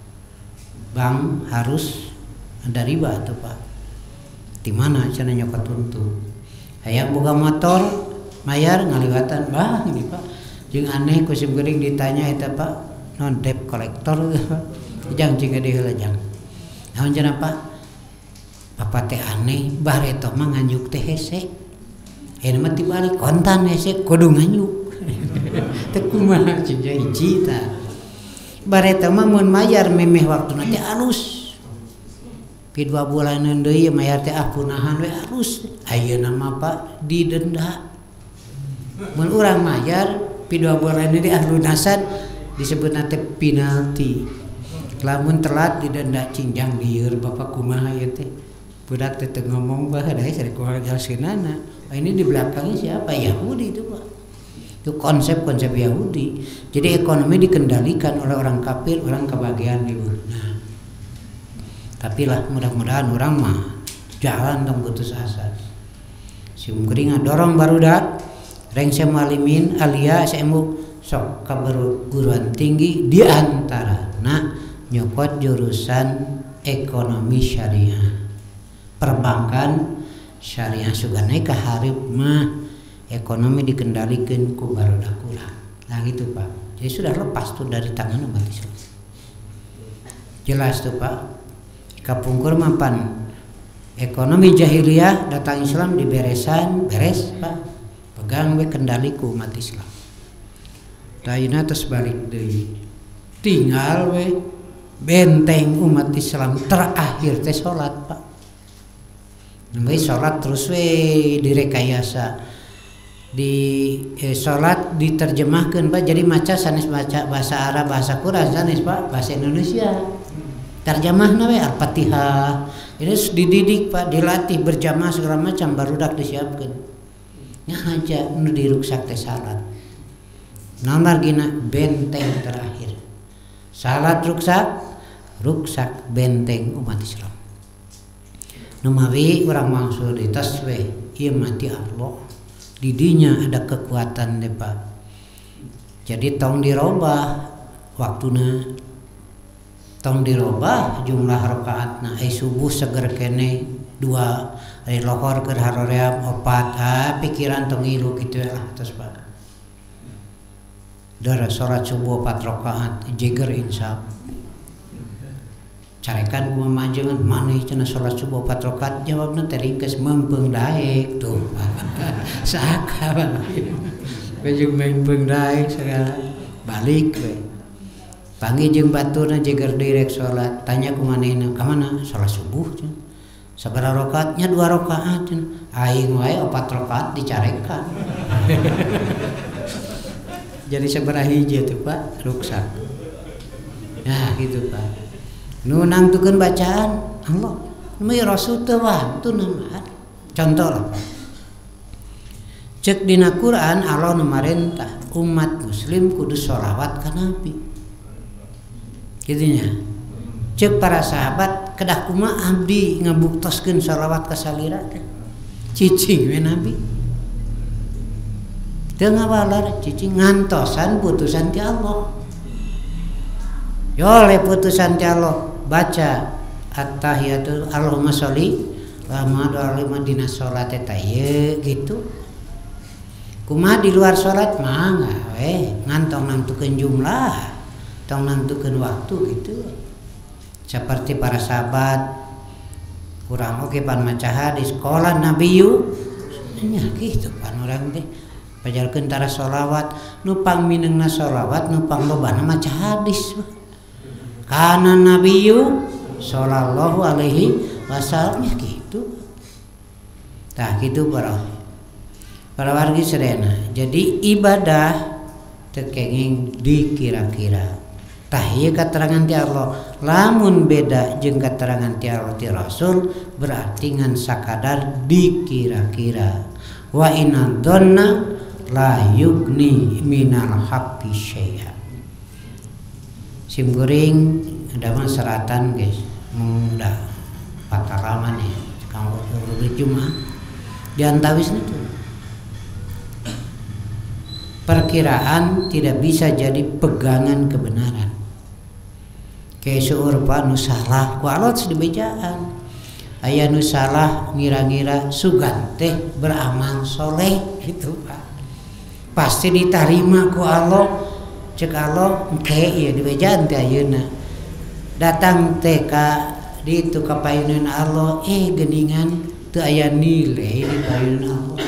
bank harus ada riba tuh Pak. Di mana cenah nyokot tuntut. Hayang boga motor mayar ngaliwatan bank ini Pak. Jeung aneh ku sim geuring ditanya eta Pak, non debt collector jang cing gede heula jang. Naon cenah Pak? Bapak teh aneh, bareto mah nganyuk teh hese. Ena mah tibalik kontan hese kudu nganyuk. Teu kumaha cing hiji tah. Bareto mah mun mayar memeh waktuna teh alus. Pi dua bulanan deui mayar teh ah punahan we alus. Ayeuna mah Pak didenda. Mun urang mayar pi dua bulan ini ah lunasan disebutna teh penalti. Lamun telat didenda cingjang lieur Bapak kumaha ieu teh. Budak teh teu ngomong bae da sari keluarga seunana. Ini di belakangnya siapa? Yahudi itu Pak. Itu konsep-konsep Yahudi. Jadi ekonomi dikendalikan oleh orang kafir, orang kebagian liur. Nah, tapi lah mudah-mudahan orang mah jalan tong putus asa. Sim kuring dorong barudak, reng semalimin alia semu sok ka perguruan tinggi di antara nah nyokot jurusan ekonomi syariah. Perbankan syariah sugana ka hareup mah ekonomi dikendalikan ku barudak urang. Nah gitu Pak. Jadi sudah lepas tuh dari tangan umat Islam. Jelas tuh Pak. Kapungkur mapan ekonomi jahiliyah datang Islam diberesan, beres Pak. Pegang we kendali ku umat Islam. Tayina terus balik deui. Tinggal we benteng umat Islam terakhir teh salat Pak. Namanya salat terus we direkayasa. Di eh, salat diterjemahkan Pak, jadi maca sanes baca bahasa Arab, bahasa Quran sanes Pak, bahasa Indonesia terjemahna we Al-Fatihah. Ini dididik Pak, dilatih berjamaah segala macam barudak disiapkan nya aja nu di ruksak teh salat naon margina benteng terakhir salat ruksak ruksak benteng umat Islam nu mawi urang maksud di taswe ieu mati Allah didinya ada kekuatan deh Pak. Jadi tong dirobah waktuna, tong dirobah jumlah rakaatna. Eh subuh seger kene dua, eh lohor keur haroream opat. Ah pikiran tong ilu kitu lah terus Pak. Dara salat subuh opat rakaat jeger insya carekan ku majangan maneh cenah salat subuh opat rakaat jawabna teh ringkes meumpeng daek tuh saaka we jeung meumpeng daek segala balik we panggih jeung baturna jeger direk salat tanya ku manehna ka mana salat subuh cenah sabaraha rakaatnya dua rakaat cenah aing wae opat rakaat dicarekan jadi sabaraha hiji tuh Pak ruksak nah gitu Pak nu nangtukeun bacaan Allah nu Rasul teu wantu nama contoh lah cek dina Quran Allah nu marentah umat muslim kudu sholawat ka Nabi kitu nya cek para sahabat kedah kumaha abdi ngabuktoskeun sholawat ka salira teh cicing we Nabi teu ngawalar cicing ngantosan putusan ti Allah yo le putusan ti Allah baca at-tahiyatu Allahumma sholli wa sallim dina salat eta ieu gitu. Kumaha di luar salat mah we ngantong nangtukeun jumlah, tong nangtukeun waktu gitu. Seperti para sahabat kurang oke pan maca hadis sekolah Nabi yu nya gitu pan urang teh pajarkeun tara sholawat nu pangminengna sholawat nu panglobana maca hadis. Kana nabiyyu sallallahu alaihi wasallam gitu. Tah gitu para para wargi sedena. Jadi ibadah tekenging dikira-kira. Tah ieu katerangan ti Allah. Lamun beda jeung katerangan ti Allah ti Rasul berarti ngan sakadar dikira-kira. Wa inna dhanna la yugni minal haqqi syai'a. Simkuring ada mah seratan guys. Mudah pataraman ya. Kamu urut cuma diantawis itu. Perkiraan tidak bisa jadi pegangan kebenaran. Kayak seurpa nu salah ku alot dibejaan. Aya nu salah ngira-ngira sugan teh beramal soleh gitu Pak. Pasti diterima ku Allah. Cek Allah engke ieu dibejaan teh ayeuna. Datang teh ka ditu ka payunan Allah eh geuningan teu aya nilai di payunan Allah.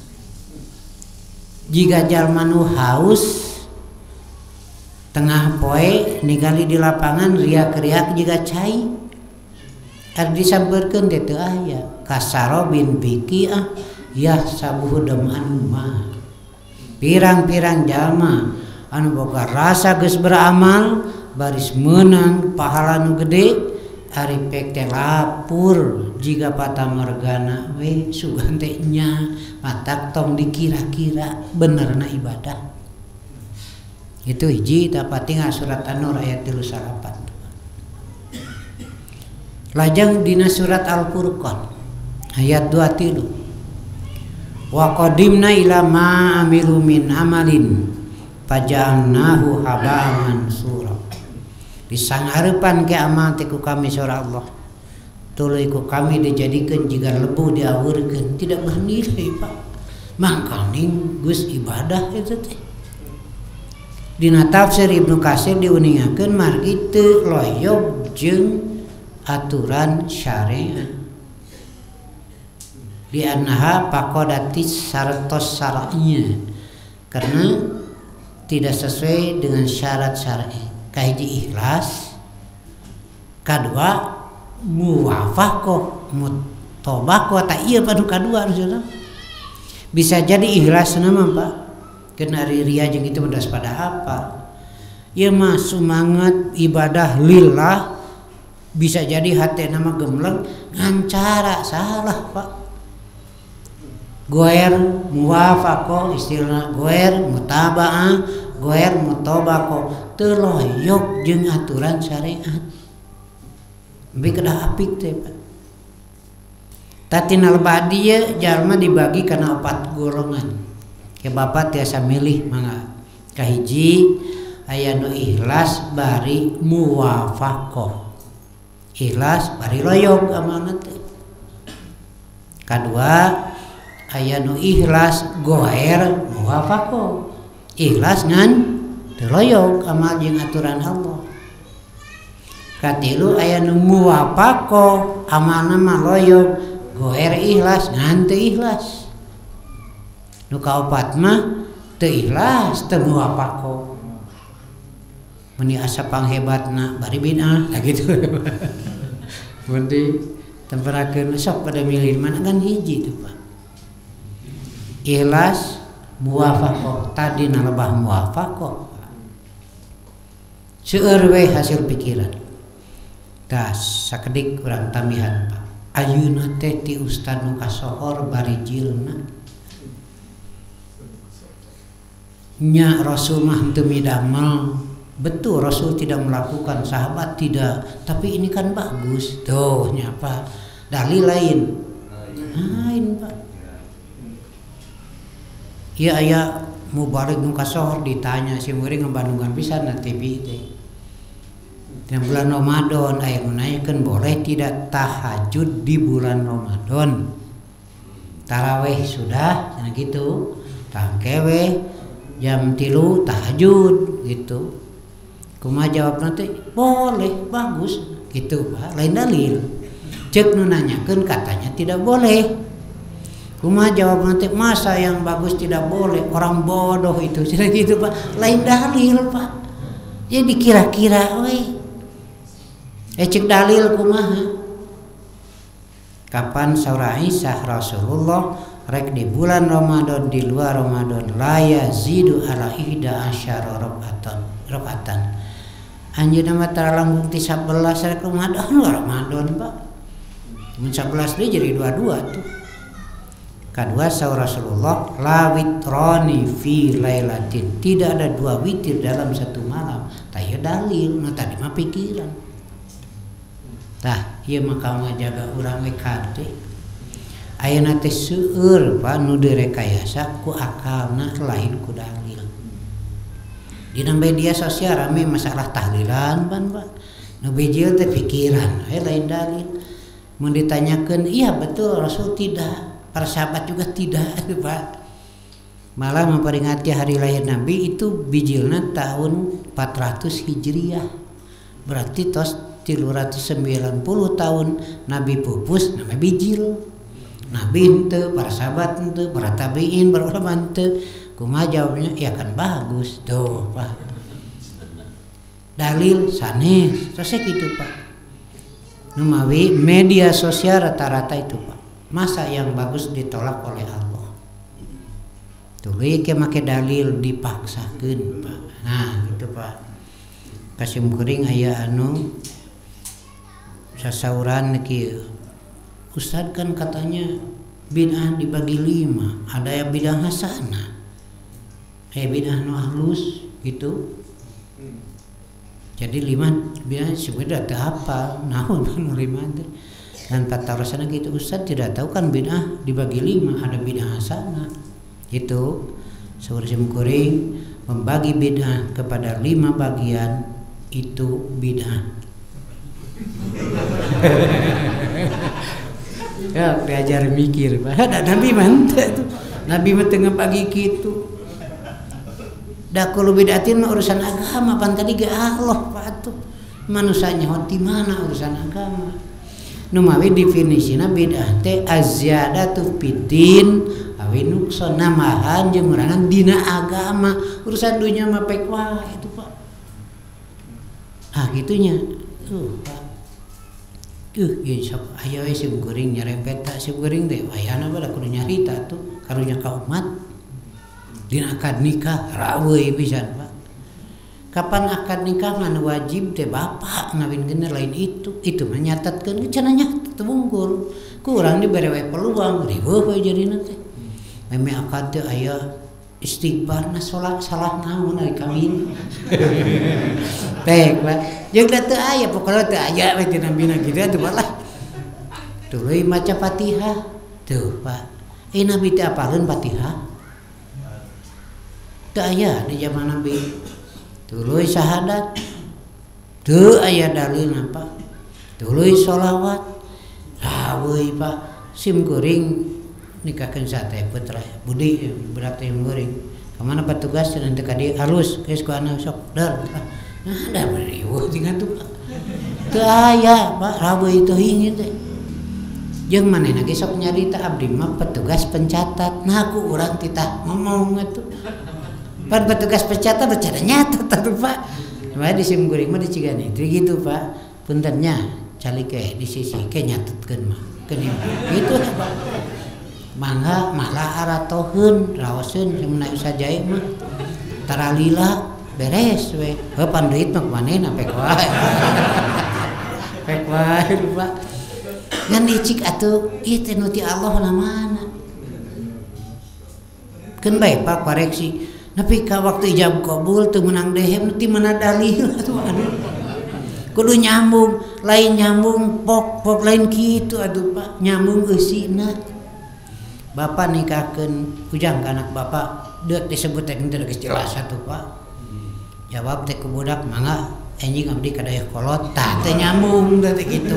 Jika jalma nu haus tengah poe ningali di lapangan riak-riak jika cai ar disampeurkeun teh teu aya kasaro bin biki ah ya sabuh deman mah pirang-pirang jalma anu boga rasa geus beramal baris meunang pahala nu gede ari pek teh lapur jika patamargana we sugan teh nya matak tong dikira-kira benerna ibadah. Itu hiji tapati surat An-Nur ayat tilu salapan. Lajeng dina surat Al-Furqan ayat dua tilu. Wa qadimna ila ma amilu min amalin faja'alnahu haba'an mansura. Disangarepan ke amal ku kami surah Allah. Tuluy ku kami dijadikan jika lebu diawurkeun tidak bernilai Pak. Mangkaning geus ibadah itu teh. Dina tafsir Ibnu Katsir diuningakeun margi teu loyog jeung aturan syariat. Di annaha faqadatis syaratos syar'iyya karena tidak sesuai dengan syarat syar'i. Kahiji ikhlas, kadua muwafaqah mutobaqah tak iya padu kadua harusnya. Bisa jadi ikhlas nama Pak kena ria jeung itu mendas pada apa ieu mah semangat ibadah lillah bisa jadi hati nama gemleng ngan cara salah Pak. Goer muwafaqah istilah goer mutaba'ah goer mutobaqah teu loyog jeung aturan syariat. Bi kedah apik teh Pak. Tatinal badiya jalma dibagi kana opat golongan. Ke bapak tiasa milih mangga. Kahiji aya nu ikhlas bari muwafaqah. Ikhlas bari loyog amalna teh. Kadua aya nu ikhlas goer muwafaqah. Ikhlas ngan teu loyog amal jeung aturan Allah. Katilu aya nu muwafaqah amalna mah loyog goer ikhlas ngan teu ikhlas. Nu kaopat mah teu ikhlas teu muwafaqah. Meni asa panghebatna bari bid'ah lah gitu. Mun di temperakeun sok pada milih mana kan hiji tuh Pak. Ikhlas muwafaqah tadi nalebah muwafaqah. Seueur we hasil pikiran. Das sakedik urang tamihan Pak. Ayeuna teh ti ustad nu kasohor bari jilna. Nya Rasul mah teu midamel. Betul Rasul tidak melakukan, sahabat tidak, tapi ini kan bagus. Tuh nyapa dalil lain. Lain Pak. Ieu aya mubarik nu kasohor ditanya si murid ngabandungan pisan na T V teh. Di bulan Ramadan aya nu nanyakeun boleh tidak tahajud di bulan Ramadan. Tarawih sudah cenah gitu. Tangkewe jam tilu tahajud gitu. Kumaha jawab nanti boleh bagus gitu Pak, lain dalil. Cek nu nanyakeun katanya tidak boleh. Kumaha jawab nanti masa yang bagus tidak boleh, orang bodoh itu sudah gitu Pak, lain dalil Pak. Jadi kira-kira we Eh cek dalil kumaha? Kapan saura Aisyah Rasulullah rek di bulan Ramadan di luar Ramadan la yazidu ala ihda asyara rakaatan rakaatan. Anjeunna mah tara langkung ti sabelas rek Ramadan luar Ramadan Pak. Mun sabelas deui jadi dua puluh dua tuh. Kedua saura Rasulullah la witrani fi lailatin. Tidak ada dua witir dalam satu malam. Tah dalil, nah tadi mah pikiran. Tah ieu mah kamu jaga urang we kade. Ayeuna teh seueur Pak nu direkayasa ku akalna lain ku dalil. Dina media sosial rame masalah tahlilan ban Pak. Nu bijil teh pikiran, aya lain dalil. Mun ditanyakeun, iya betul Rasul tidak, para sahabat juga tidak Pak. Malah memperingati hari lahir Nabi itu bijilna tahun empat ratus Hijriah. Berarti tos tilu ratus sembilan puluh tahun Nabi pupus nama bijil. Nabi ente, para sahabat ente, para tabiin, para ulama ente. Kumaha jawabnya? Ya kan bagus tuh Pak. Dalil sanes, terus gitu Pak. Numawi media sosial rata-rata itu Pak. Masa yang bagus ditolak oleh Allah. Tuluy ke make dalil dipaksakeun Pak. Nah, gitu Pak. Kasim kuring aya anu sasauran kieu. Ustad kan katanya bid'ah dibagi lima, ada yang bid'ah hasanah, eh bid'ah nu halus gitu. Jadi lima bid'ah sebenarnya teu hafal, naon nu lima teh. Dan patarosana gitu Ustad tidak tahu kan bid'ah dibagi lima, ada bid'ah hasanah. Itu saur simkuring membagi bid'ah kepada lima bagian itu bid'ah. Ya belajar mikir Pak. Ada Nabi mantap tuh. Nabi mah tengah pagi gitu. Da kulo bidatin mah urusan agama pan tadi ge Allah Pak tuh. Manusanya hoti mana urusan agama. Nu mawi definisina bid'ah teh azyadatu fiddin awi nuqsan namahan jeung ngurangan dina agama. Urusan dunya mah pek wae itu Pak. Ah gitunya. Tuh Pak. Duh, ya sok aya we sim kuring nyarempet tak sim kuring teh wayana bala kudu nyarita tuh karunya ka umat. Dina akad nikah raweuh pisan Pak. Kapan akad nikah mah wajib teh bapak ngawinkeun lain itu. Itu mah nyatetkeun cenah nyatet teu wungkul. Kurang dibere we peluang riweuh we jarina teh. Meme akad teh aya istighfar na salat salah naon ari kawin. Teh Pak. Jeung da teu aya pokona teu aya we tina bina kitu atuh Pak lah. Tuluy maca Fatihah. Tuh Pak. Eh Nabi teh apalkeun Fatihah? Teu aya di zaman Nabi. Tuluy syahadat. Teu aya dalilna Pak. Tuluy sholawat. Raweuh Pak. Sim kuring nikahkeun sateh putra budi budak teh kuring. Ka mana petugas cenah teu ka dieu halus geus ku anak sok dar. Nah, ada beriweuh tinggal tuh Pak. Teu aya Pak raweuh itu hingin teh. Jeung manehna ge sok nyarita abdi mah petugas pencatat. Nah ku urang titah ngomong atuh. Pan petugas pencatat bercanda nyatet atuh Pak. Mah di sim kuring mah dicigani teh gitu Pak. Punten nya calik ke di sisi ke nyatetkeun mah. Keun gitu Pak. Mangga malah aratoheun raoseun mun sajae mah. Taralila beres we. Heuh pan duit mah manehna pek wae. Pek wae Pak. Ngan dicik atuh ieu teh nu ti Allah na mana. Keun bae Pak koreksi. Tapi ka waktu ijab qabul teu meunang dehem ti mana dalil atuh aduh. Kudu nyambung, lain nyambung pok-pok lain kitu aduh Pak. Nyambung eusina. Bapak nikahkeun ujang ka anak bapak deuk disebut teh teu geus jelas atuh Pak. Jawab teh ku budak mangga anjing abdi ka dayeuh kolot tah teh nyambung teh kitu.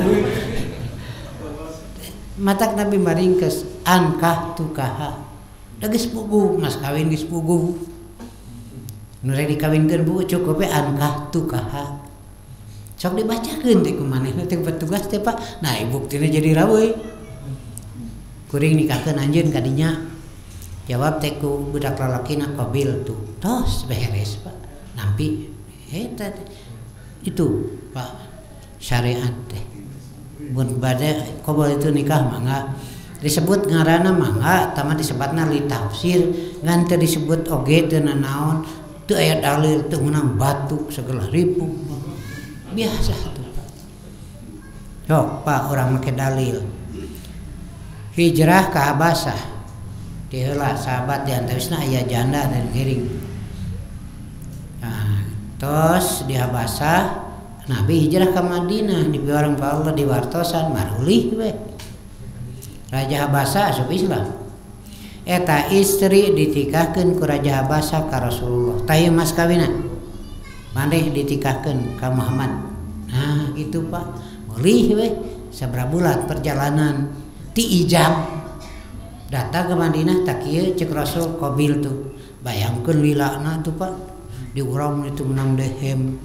Matak Nabi maringkeus ankah tukaha. Da geus puguh mas kawin geus puguh. Nu rek dikawinkeun bu cukup we ankah tukaha. Sok dibacakeun teh ku manehna teh petugas teh Pak. Nah buktina jadi raweuh. Kuring nikahkeun anjeun ka dinya. Jawab teh ku budak lalakina qabil tuh. Tos beres Pak. Nampi eta itu Pak. syariat teh. Mun bade qobol itu nikah mangga disebut ngaranna mangga tama disebutna li tafsir ngan teu disebut oge teu nanaon teu aya dalil teu meunang batuk segala ribu biasa tuh Pak. Sok Pak orang make dalil hijrah ke Habasah di heula sahabat di antawisna aya janda dan giring. Nah, terus di Habasah Nabi hijrah ke Madinah di orang Allah di wartosan marulih we. Raja Habasah asup Islam. Eta istri ditikahkeun ku Raja Habasah ka Rasulullah. Tah mas kawinan. Maneh ditikahkeun ka Muhammad. Nah, gitu Pak. Mulih we sabaraha bulan perjalanan ti ijab. Datang ke Madinah tak kieu cek Rasul qabil tuh. Bayangkeun lilana tuh Pak. Di urang itu menang dehem.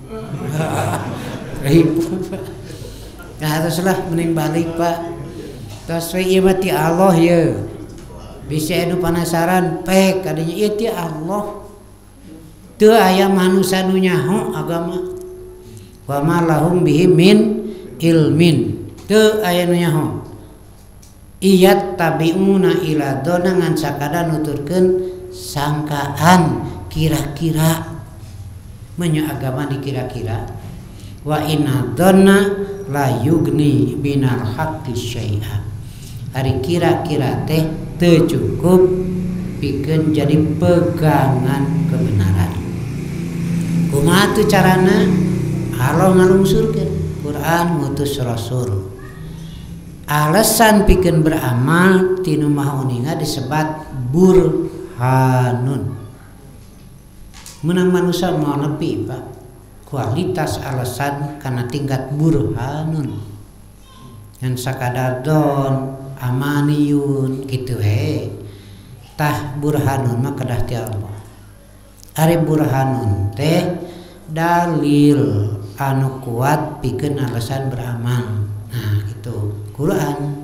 Ribu Pak. Nah, teruslah mending balik Pak. Terus ieu mah ti Allah ye. Bisa anu penasaran pek kadinya ieu ti Allah. Teu aya manusia nu nyaho agama. Wa ma lahum bihi min ilmin. Teu aya nu nyaho. Iyat tabiuna ila dona ngan sakada nuturkeun sangkaan kira-kira menyo agama dikira-kira. Wa inna dhanna la yugni binal haqqi syai'a. Ari kira-kira teh teu cukup pikeun jadi pegangan kebenaran. Kumaha teu carana? Allah ngalungsurkeun Quran ngutus Rasul. Alasan pikeun beramal tinu mahauninga disebat burhanun. Menang manusia mau nepi Pak. Kualitas alasan karena tingkat burhanun. Yang sakadar don amaniyun gitu he. Tah burhanun mah kedah ti Allah. Ari burhanun teh dalil anu kuat pikeun alasan beramal. Nah, gitu. Quran.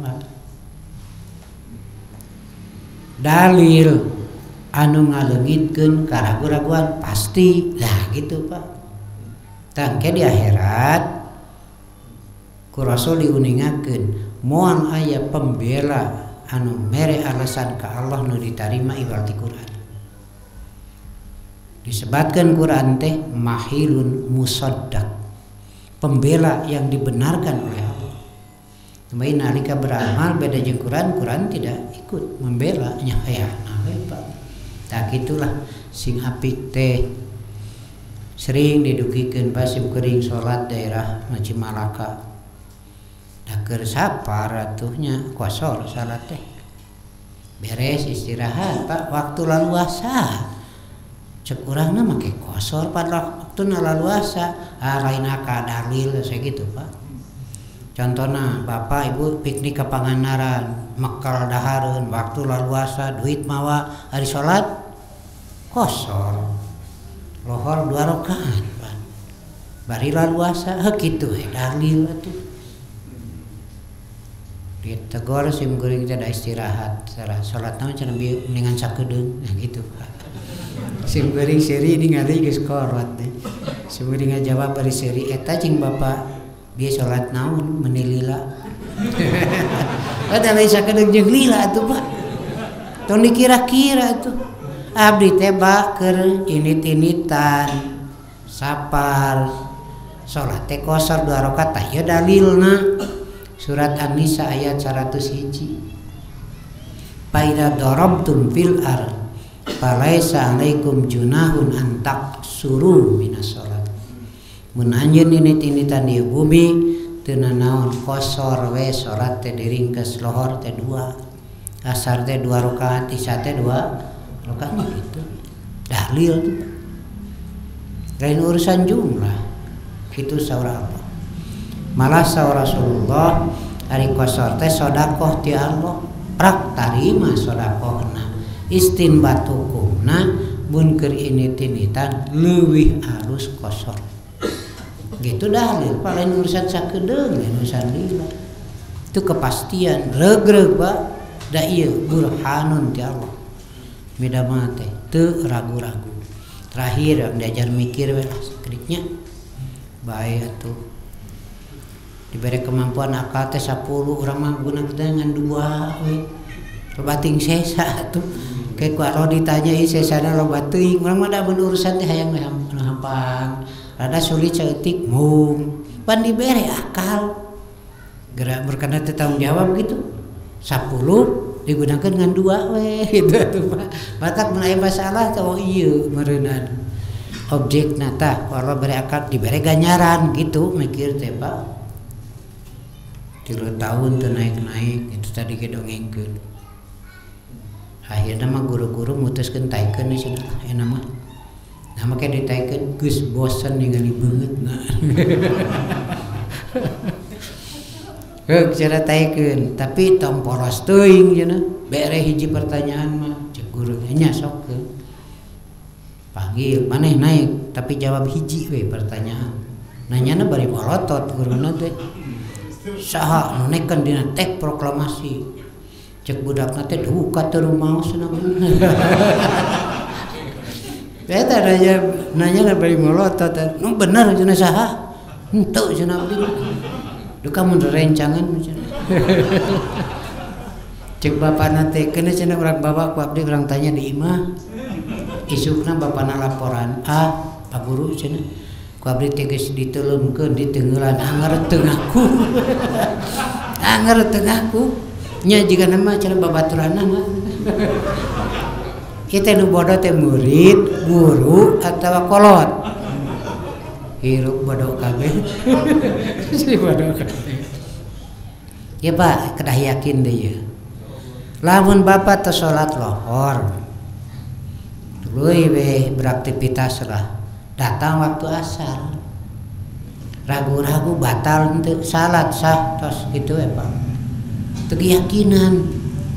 Dalil anu ngaleungitkeun karagu-raguan pasti. Nah, gitu Pak. Tangke di akhirat ku Rasul diuningakeun moal aya pembela anu mere alasan ka Allah nu ditarima ibarat Quran. Disebatkan Quran teh mahilun musaddaq, pembela yang dibenarkan oleh Allah. Kemarin nalika beramal beda jeung Quran, Quran tidak ikut membela nya aya nah Pak. Tak gitulah sing apik teh sering didukikeun pasim kering salat daerah Maci Malaka. Da keur sapar atuhnya kosor salat teh. Beres istirahat Pak waktu laluasa. Cek urangna make kosor pada waktuna laluasa. Ah lainna ka dalil sakitu Pak. Contohna Bapak Ibu piknik ke Pangandaran, mekal dahareun waktu laluasa duit mawa hari salat kosor. Lohor dua rakaat Pak. Bari laluasa heuh kitu we dalil atuh. Ditegor sim geuring teh da istirahat, salat naon cenah mendingan sakedeung nah gitu Pak. Sim geuring seri ningali geus korot teh. Sim geuring ngajawab bari seri eta cing Bapak dia salat naon menilila. Ada lain sakedeung jeung lila atuh Pak. Tong dikira-kira atuh. Abdi teh ba keur init-initan sapar salat teh kosor dua rakaat tah ieu dalilna surat An-Nisa ayat seratus hiji. Paida darabtum fil ard falaisa alaikum junahun an taqsuru minas salat. Mun anjeun init-initan di bumi teu naon kosor we salat teh diringkes lohor teh dua, asar teh dua rakaat, isya teh dua rakaat gitu. Dalil tuh. Lain urusan jumlah. Kitu saurah Allah. Malah saurah Rasulullah ari kosor teh sedekah ti Allah. Prak tarima sedekahna. Istinbat hukumna mun keur init-initan leuwih alus kosor. Gitu dalil. Paling urusan sakedeung urusan lila. Itu kepastian regreg Pak. Da ieu burhanun ti Allah. Beda mate teu ragu-ragu. Terakhir diajar mikir we lah skripnya bae atuh diberi kemampuan akal teh sepuluh urang mah guna dengan dua we lobating sesa tuh kayak kalau ditanya ieu sesana loba teuing urang mah da urusan teh hayang hampang rada sulit saeutik mung pan diberi akal gerak berkena tanggung jawab gitu sepuluh digunakan dengan dua we gitu tuh Pak maka mulai masalah teh ieu meureunana objek nata kalau beri akal diberi ganjaran gitu mikir teh Pak tilu tahun tuh naik-naik itu tadi ke dongengkeun akhirnya mah guru-guru mutuskeun taikeun di sana enak mah nama kayak ditaikeun geus bosen ningali beungeut nah heuh cara taikeun tapi tong poros teuing cenah bere hiji pertanyaan mah cek guru nya sok ke panggil maneh naik tapi jawab hiji we pertanyaan nanyana bari molotot guruna teh saha nu nekeun dina teks proklamasi cek budakna teh duh ka teu rumaos cenah eta nanya nanya bari molotot nu bener cenah saha henteu cenah abdi duh kamu rencangan cenah cek bapana teh keuna cenah urang bawa ku abdi urang tanya di imah isukna bapana laporan ah Pak Guru cenah ku abdi teh geus diteuleumkeun diteungeulan anger teu ngaku anger teu ngaku nya jiga nama cenah babaturanna mah kita nu bodoh teh murid guru atawa kolot hirup bodoh kabeh si bodoh kabeh ya Pak kedah yakin deh ya lamun bapak teu salat lohor tuluy we beraktivitas lah datang waktu asar ragu-ragu batal henteu salat sah tos gitu ya Pak teu keyakinan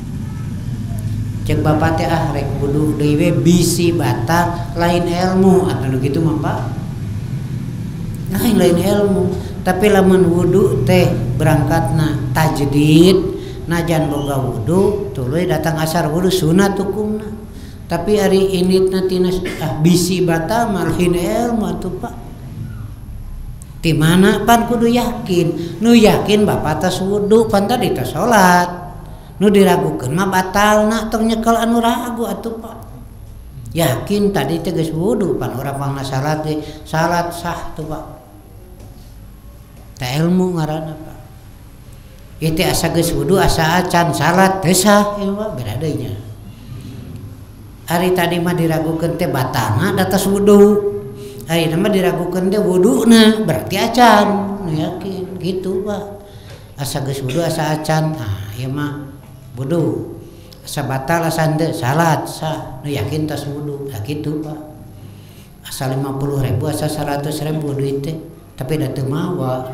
cek bapak teh ah rek wudu deui we bisi batal lain ilmu atuh gitu mah Pak lain lain ilmu tapi lamun wudu teh berangkatna tajdid najan boga wudu tuluy datang asar wudu sunat hukumna tapi hari ini tina ah bisi batal malahin ilmu atuh Pak di mana pan kudu yakin nu yakin bapak tas wudu pan tadi tas salat nu diragukeun mah batalna tong nyekel anu ragu atuh Pak yakin tadi teh geus wudu pan urang mangna salat ge salat sah tuh Pak teh ilmu ngaranna Pak ieu teh asa geus wudu asa acan salat teh sah ieu mah beda deui nya hari tadi mah diragukeun teh batalna da tas wudu ayeuna mah diragukeun teh wuduna berarti acan nu yakin gitu Pak asa geus wudu asa acan nah ieu mah wudu asa batal asa henteu salat sah nu yakin tas wudu nah kitu Pak asa lima puluh ribu asa seratus ribu duit teh tapi da teu mawa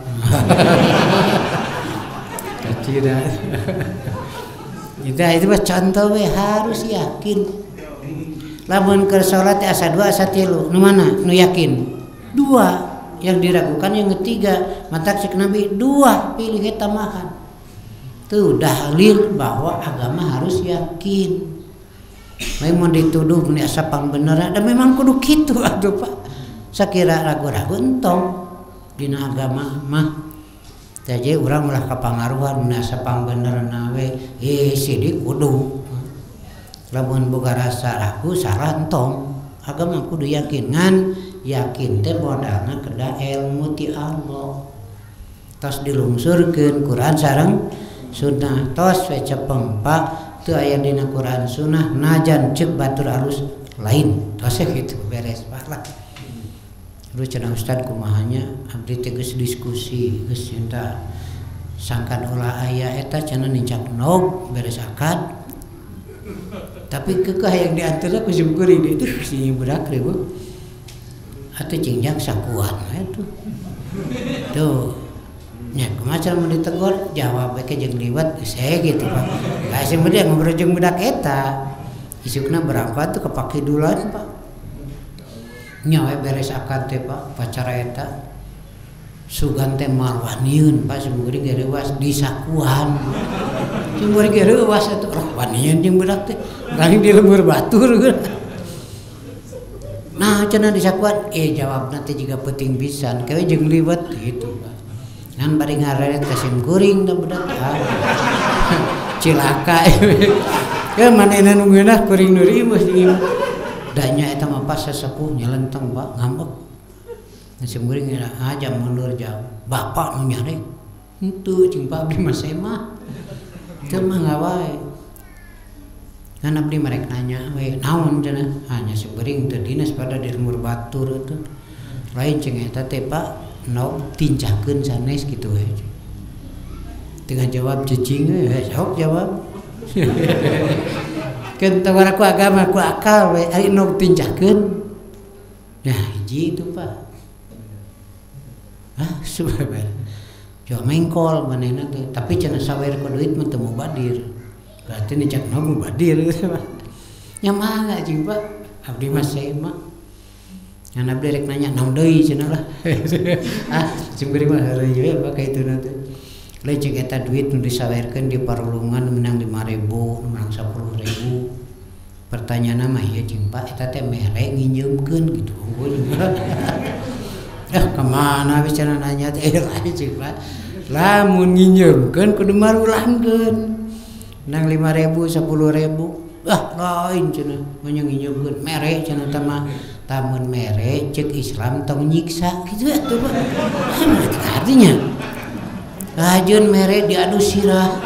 kacira itu itu mah contoh we harus yakin lamun keur salat asa dua asa tilu nu mana nu yakin dua yang diragukan yang ketiga mata cek Nabi dua pilih eta mahan tuh dalil bahwa agama harus yakin memang dituduh mun asa pangbeneran dan memang kudu kitu atuh Pak sakira ragu-ragu entong dina agama mah jadi urang ulah kapangaruhan mun asa pangbeneran we eh sidik kudu lamun boga rasa ragu salah entong agama kudu yakin ngan yakin teh modalna kedah ilmu ti Allah tos dilungsurkeun Quran sareng sunnah tos we cepeng Pak teu aya dina Quran sunnah najan ceuk batur alus lain tos kitu beres Pak lah lu cenah Ustad kumahanya abdi teh geus diskusi geus cinta sangkan ulah aya eta cenah nincak nog beres akad tapi kekeh yang diantarna ku syukuri itu si budak deui Bu atuh cingjang sakuat itu tuh nya kumaha mun ditegur jawab we jeung liwat saya gitu Pak lah sing dia ngobrol jeung budak eta isukna berangkat tuh kepake dulan Pak nya we beres akad teh Pak pacara eta sugan teh marwanieun Pak sumuri geureuwas disakuan sumuri geureuwas atuh marwanieun jeung budak teh kali di lembur batur nah cenah disakuan eh jawabna teh juga penting pisan kawe jeung liwat gitu Pak Ngan bari ngaret kasim kuring da budak ah. Cilaka. Ya manehna nunggueuna kuring nu ribeus di imah. Da nya eta mah pas sesepuh nyelenteng Pak ngambek. Kasim kuring aja mundur jauh. Bapak nu nyarek. Henteu cing Pak abdi mah semah. Teu mah ngawae. Kan abdi merek nanya we naon cenah? Hanya sebering teu dinas pada di lemur batur itu. Lain cing eta teh Pak no tincakeun sanes kitu we. Dengan jawab cicing we sok jawab. Kan tawar aku agama aku akal we ari no tincakeun. Nah hiji itu Pak. Ah subhanallah. Jo mengkol manehna teh tapi cenah sawer ku duit mah teu mubadir. Berarti nicak no mubadir gitu Pak. Nya mangga cing Pak. Abdi mah semah. Yang abdi rek nanya naon deui cenah lah. Ah, cimberi mah heureuy we apa kaituna teh. Lain cek eta duit nu disawerkeun di parulungan menang lima ribu, menang sepuluh ribu. Pertanyaanna mah ieu cing Pak eta teh mere nginjeumkeun gitu. Unggul juga. Ah, kemana we cenah nanya teh lain cing Pak. Lamun nginjeumkeun kudu marulangkeun. Menang lima ribu, sepuluh ribu. Ah, lain cenah manya nginjeumkeun mere cenah teh mah. Tamun mere cek Islam tong nyiksa gitu ya tuh Pak. Artinya rajin mere diadu sirah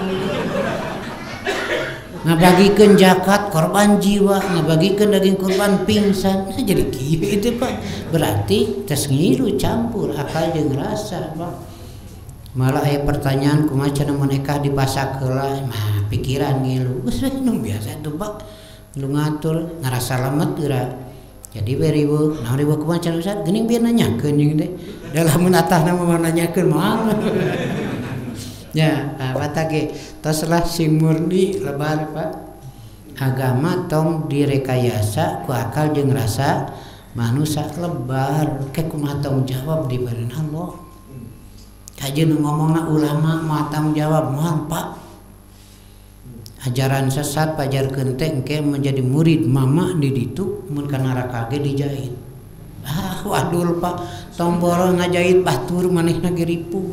ngabagikeun zakat korban jiwa ngabagikeun daging korban pingsan jadi kieu itu Pak. Berarti tes ngilu campur akal jeung rasa Pak. Malah aya pertanyaan kumaha cenah mun ekah dipasak heula mah pikiran ngilu geus we nu biasa tuh Pak. Lu ngatur ngarasa lemet geura. Jadi beribu, nah ribu kumaha cenah Ustaz, geuning biar nanyakeun jeung teh. Da lamun atahna mah nanyakeun moal. Ya, apa ge tos lah sing murni lebar Pak. Agama tong direkayasa ku akal jeung rasa manusia lebar. Ke kumaha tanggung jawab dibeureun Allah. Kajeun ngomongna ulama mah tanggung jawab moal Pak. Ajaran sesat pajarkeun teh engke menjadi murid mama di ditu mun ka neraka ge dijahit. Ah waduh Pak, tomboro ngajahit batur manehna ge ripuh.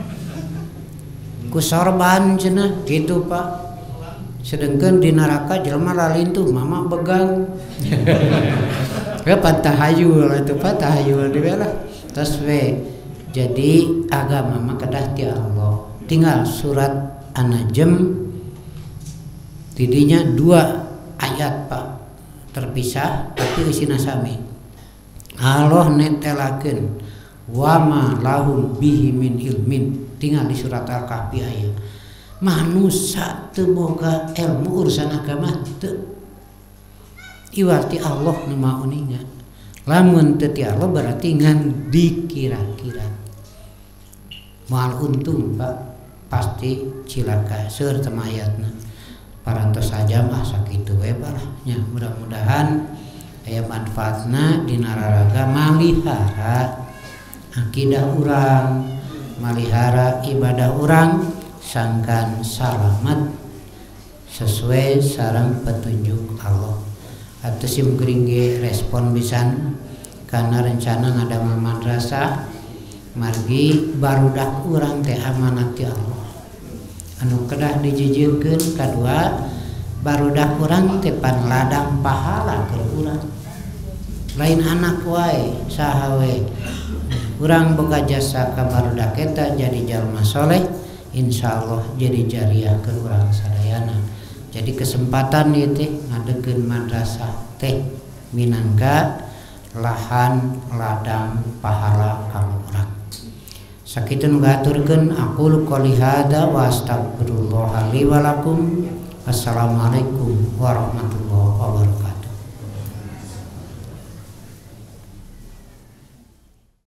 Ku sorban cenah kitu Pak. Sedengkeun di neraka jelema lalintuh mama begang. Ya patahayul itu patahayul di bela. Tos we. Jadi agama mah kedah ti Allah. Tinggal surat An-Najm didinya dua ayat Pak terpisah tapi isina sami. Allah netelakeun wa ma lahum bihi min ilmin tinggal di surat Al-Kahfi aya. Manusia teu boga ilmu urusan agama teu. Iwarti Allah nu mauninga. Lamun teu ti Allah berarti ngan dikira-kira. Moal untung Pak pasti cilaka seur teh ayatna. Parantos saja mah sakitu we lah nya mudah-mudahan aya manfaatna dina raraga malihara akidah urang malihara ibadah urang sangkan salamet sesuai sareng petunjuk Allah. Atuh sim geuring ge respon pisan kana rencana ngadamel madrasah margi barudak urang teh amanat ti Allah. Anu kedah dijijikeun kadua barudak urang teh pan ladang pahala keur urang. Lain anak wae saha we. Urang boga jasa ka barudak eta jadi jalma soleh, insyaallah jadi jariah keur urang sadayana. Jadi kesempatan ieu teh ngadegeun madrasah teh minangka lahan ladang pahala kanggo urang. Sakitu ngaturkeun aqulu qouli hada wa astaghfirullah li wa lakum. Assalamualaikum warahmatullahi